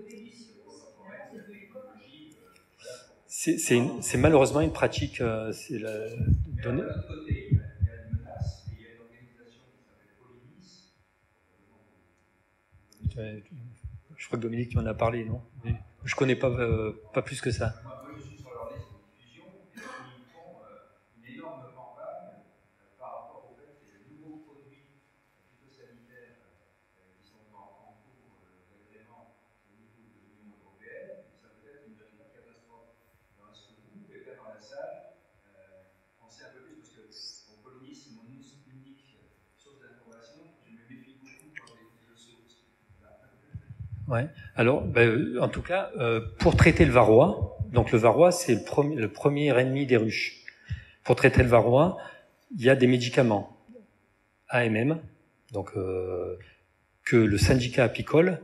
C'est, c'est, une, c'est malheureusement une pratique. Euh, c'est la, donner... De l'autre côté, il y, a, il y a une menace, et il y a une organisation qui s'appelle Polynis. Ouais, je crois que Dominique m'en a parlé, non? Oui. Je connais pas, euh, pas plus que ça. Moi, je suis sur leur liste de diffusion, et ils font euh, une énorme campagne euh, par rapport au fait qu'il y a de nouveaux produits phytosanitaires euh, qui sont en, en cours euh, d'agrément au niveau de l'Union européenne, et ça peut être une véritable catastrophe. Alors, est-ce que vous, quelqu'un dans la salle, euh, pensez un peu plus, parce que mon Polynis, c'est mon unique source d'information, je me méfie beaucoup quand je saute. Ouais. Alors, ben, en tout cas, euh, pour traiter le varroa, donc le varroa, c'est le premier, le premier ennemi des ruches. Pour traiter le varroa, il y a des médicaments A M M, donc euh, que le syndicat apicole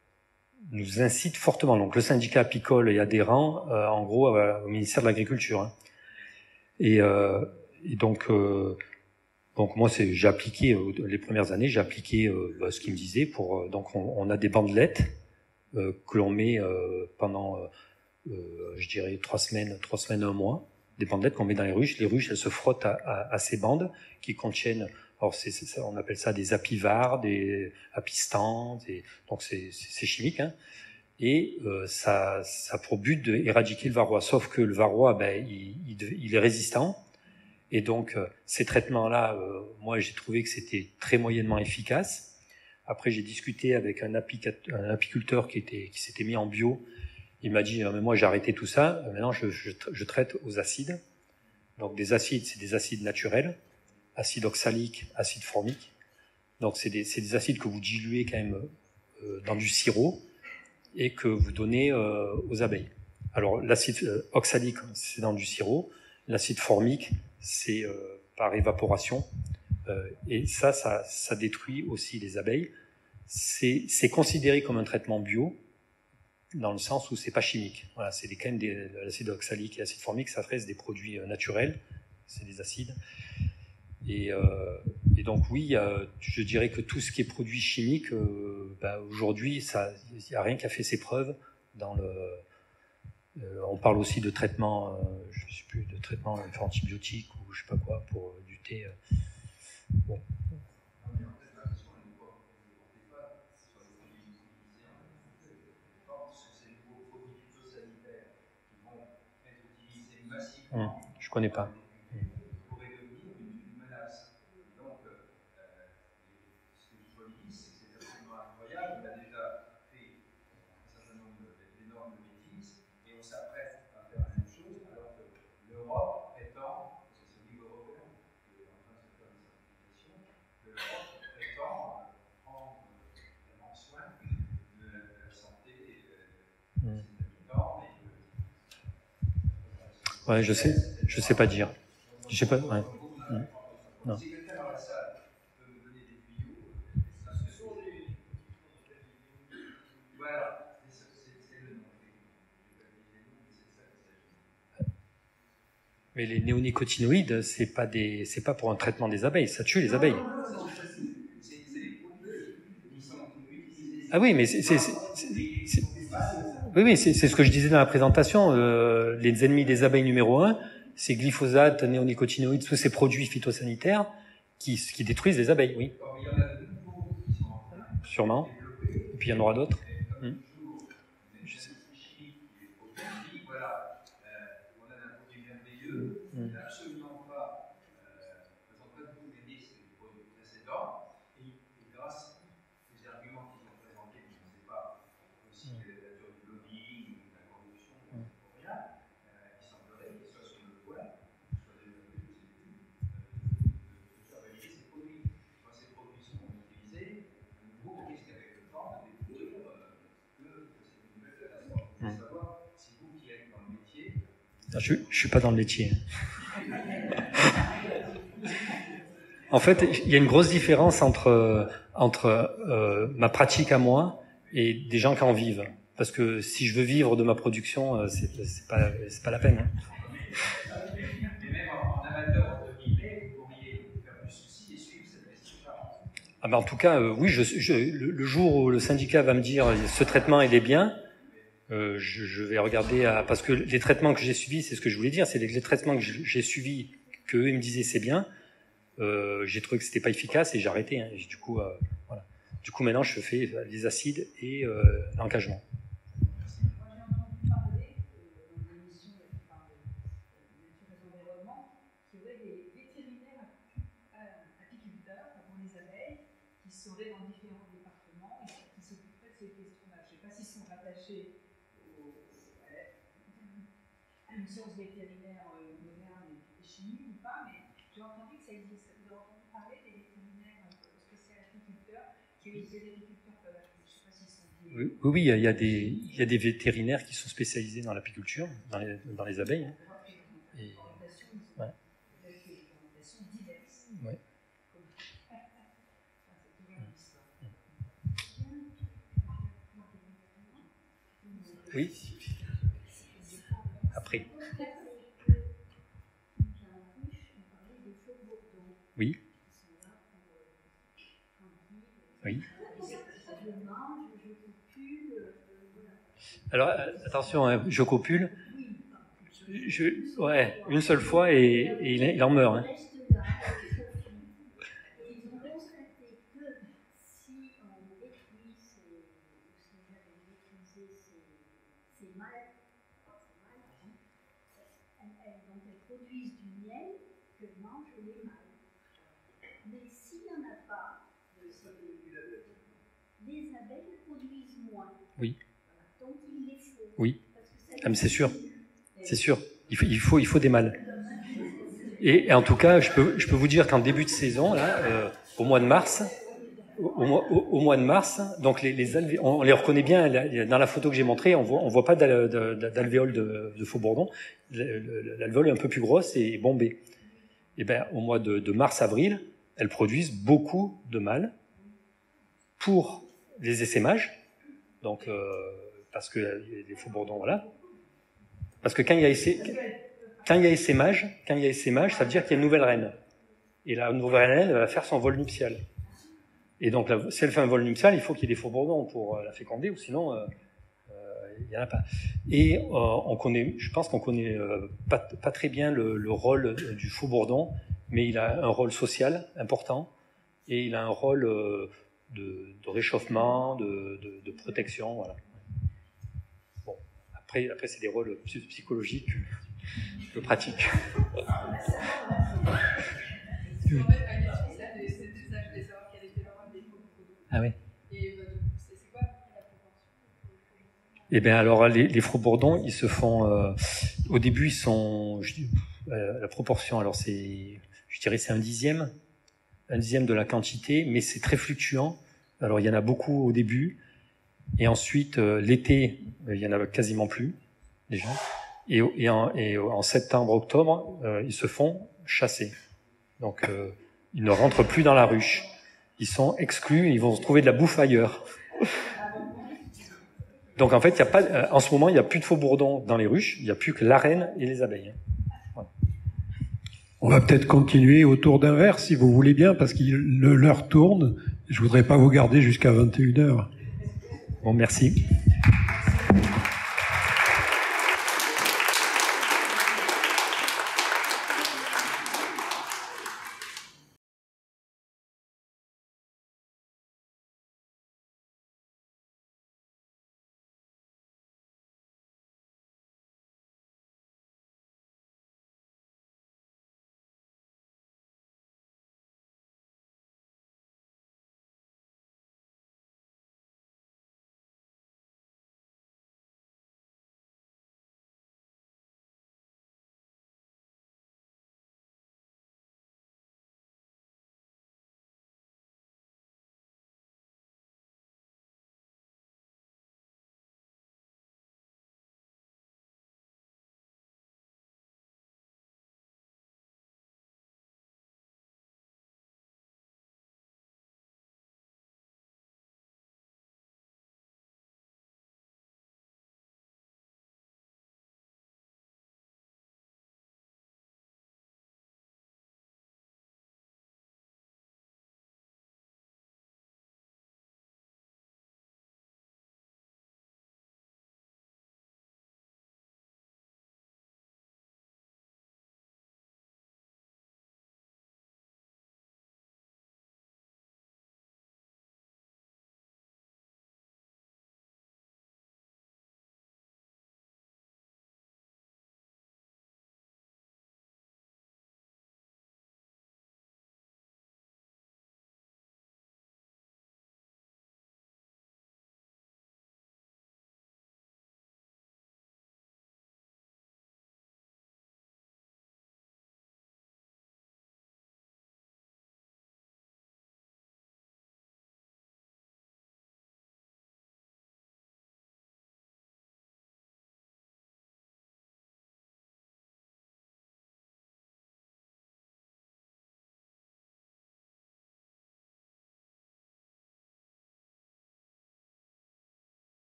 nous incite fortement. Donc le syndicat apicole est adhérent, euh, en gros, euh, au ministère de l'Agriculture. Hein. Et, euh, et donc, euh, donc moi, c'est, j'ai appliqué euh, les premières années, j'ai appliqué euh, bah, ce qu'il me disait. Pour, euh, donc on, on a des bandelettes euh, que l'on met euh, pendant, euh, je dirais, trois semaines, trois semaines, un mois. Des bandelettes qu'on met dans les ruches. Les ruches, elles se frottent à, à, à ces bandes qui contiennent, alors c'est, c'est, on appelle ça des apivars, des apistants, des, donc c'est, c'est, c'est chimique, hein. Et euh, ça, ça a pour but d'éradiquer le varroa. Sauf que le varroa, ben, il, il, il est résistant. Et donc, euh, ces traitements-là, euh, moi, j'ai trouvé que c'était très moyennement efficace. Après, j'ai discuté avec un, un apiculteur qui, était, qui s'était mis en bio. Il m'a dit, mais moi, j'ai arrêté tout ça. Maintenant, je, je, je traite aux acides. Donc, des acides, c'est des acides naturels. Acide oxalique, acide formique. Donc, c'est des, c'est des acides que vous diluez quand même euh, dans du sirop et que vous donnez euh, aux abeilles. Alors, l'acide euh, oxalique, c'est dans du sirop. L'acide formique, c'est euh, par évaporation. Euh, et ça, ça, ça détruit aussi les abeilles. C'est, c'est considéré comme un traitement bio, dans le sens où c'est pas chimique. Voilà, c'est des, quand même des, l'acide oxalique et l'acide formique, ça reste des produits euh, naturels. C'est des acides. Et, euh, et donc oui, euh, je dirais que tout ce qui est produit chimique, euh, bah, aujourd'hui, ça, il n'y a rien qui a fait ses preuves dans le. Euh, on parle aussi de traitement, euh, je ne sais plus, de traitement antibiotique ou je sais pas quoi pour euh, lutter. Euh, bon. Hum, je connais pas. Ouais, je sais, je sais pas dire. Je sais pas. Ouais. Mmh. Non. Mais les néonicotinoïdes, c'est pas des, c'est pas pour un traitement des abeilles, ça tue les abeilles. Ah oui, mais c'est, c'est, c'est, c'est oui, oui, c'est, c'est ce que je disais dans la présentation. Euh, les ennemis des abeilles numéro un, c'est glyphosate, néonicotinoïdes, tous ces produits phytosanitaires qui, qui détruisent les abeilles. Oui. Sûrement. Et puis il y en aura d'autres. Hum. Je sais. Hum. Je ne suis pas dans le laitier. En fait, il y a une grosse différence entre, entre euh, ma pratique à moi et des gens qui en vivent. Parce que si je veux vivre de ma production, c'est, c'est pas, c'est pas la peine. Hein. Mais même en amateur de millet, vous pourriez faire plus souci et suivre cette question. Ah ben en tout cas, euh, oui, je, je, le, le jour où le syndicat va me dire ce traitement il est bien, euh, je, je vais regarder à, parce que les traitements que j'ai suivis, c'est ce que je voulais dire, c'est les, les traitements que j'ai suivis, que eux ils me disaient c'est bien. Euh, j'ai trouvé que c'était pas efficace et j'ai arrêté. Hein. Et du coup, euh, voilà. Du coup, maintenant, je fais les acides et euh, l'engagement. Seraient dans différents départements et qui s'occuperaient de ces questions-là. Je ne sais pas s'ils sont rattachés au, à une science vétérinaire moderne et chimie ou pas, mais j'ai entendu que ça existe. Vous avez entendu parler des vétérinaires spécialistes apiculteurs qui les agriculteurs peuvent acheter. Je ne sais pas s'ils sont liés. Oui, oui, il y a des, il y a des vétérinaires qui sont spécialisés dans l'apiculture, dans les, dans les abeilles. Hein. Et, ouais. Ouais. Oui. Après. Oui. Oui. Alors, attention, hein, je copule. Je, ouais, une seule fois et, et il, il en meurt. Hein. Oui. Oui. Ah, mais c'est sûr. C'est sûr. Il faut, il faut, il faut des mâles. Et, et en tout cas, je peux, je peux vous dire qu'en début de saison, là, euh, au mois de mars, au, au, mois, au, au mois de mars, donc les, les alvé- on, on les reconnaît bien dans la photo que j'ai montrée. On voit, on voit pas d'al, d'alvéole de, de faux bourdon. L'alvéole est un peu plus grosse et bombée. Et ben, au mois de, de mars-avril, elles produisent beaucoup de mâles pour les essaimages. Donc, euh, parce que les faux bourdons, voilà. Parce que quand il y a essai, quand il y a essaimage, quand il y a essaimage, ça veut dire qu'il y a une nouvelle reine. Et la nouvelle reine, elle va faire son vol nuptial. Et donc, là, si elle fait un vol nuptial, il faut qu'il y ait des faux bourdons pour la féconder, ou sinon, euh, euh, il y en a pas. Et euh, on connaît, je pense qu'on connaît euh, pas, pas très bien le, le rôle du faux bourdon, mais il a un rôle social important et il a un rôle euh, de, de réchauffement, de, de, de protection, voilà. Bon, après, après c'est des rôles psychologiques que pratiques. Ah oui. Eh bien, alors, les, les faux bourdons, ils se font, euh, au début, ils sont, je, euh, la proportion, alors c'est, je dirais, c'est un dixième, un dixième de la quantité, mais c'est très fluctuant. Alors, il y en a beaucoup au début, et ensuite, euh, l'été, il y en a quasiment plus, déjà. Et, et, en, et en septembre, octobre, euh, ils se font chasser. Donc, euh, ils ne rentrent plus dans la ruche. Ils sont exclus, ils vont se trouver de la bouffe ailleurs. Donc en fait, il y a pas, euh, en ce moment, il n'y a plus de faux bourdons dans les ruches, il n'y a plus que la reine et les abeilles. Voilà. On va peut-être continuer autour d'un verre, si vous voulez bien, parce que l'heure tourne. Je voudrais pas vous garder jusqu'à vingt et une heures. Bon, merci.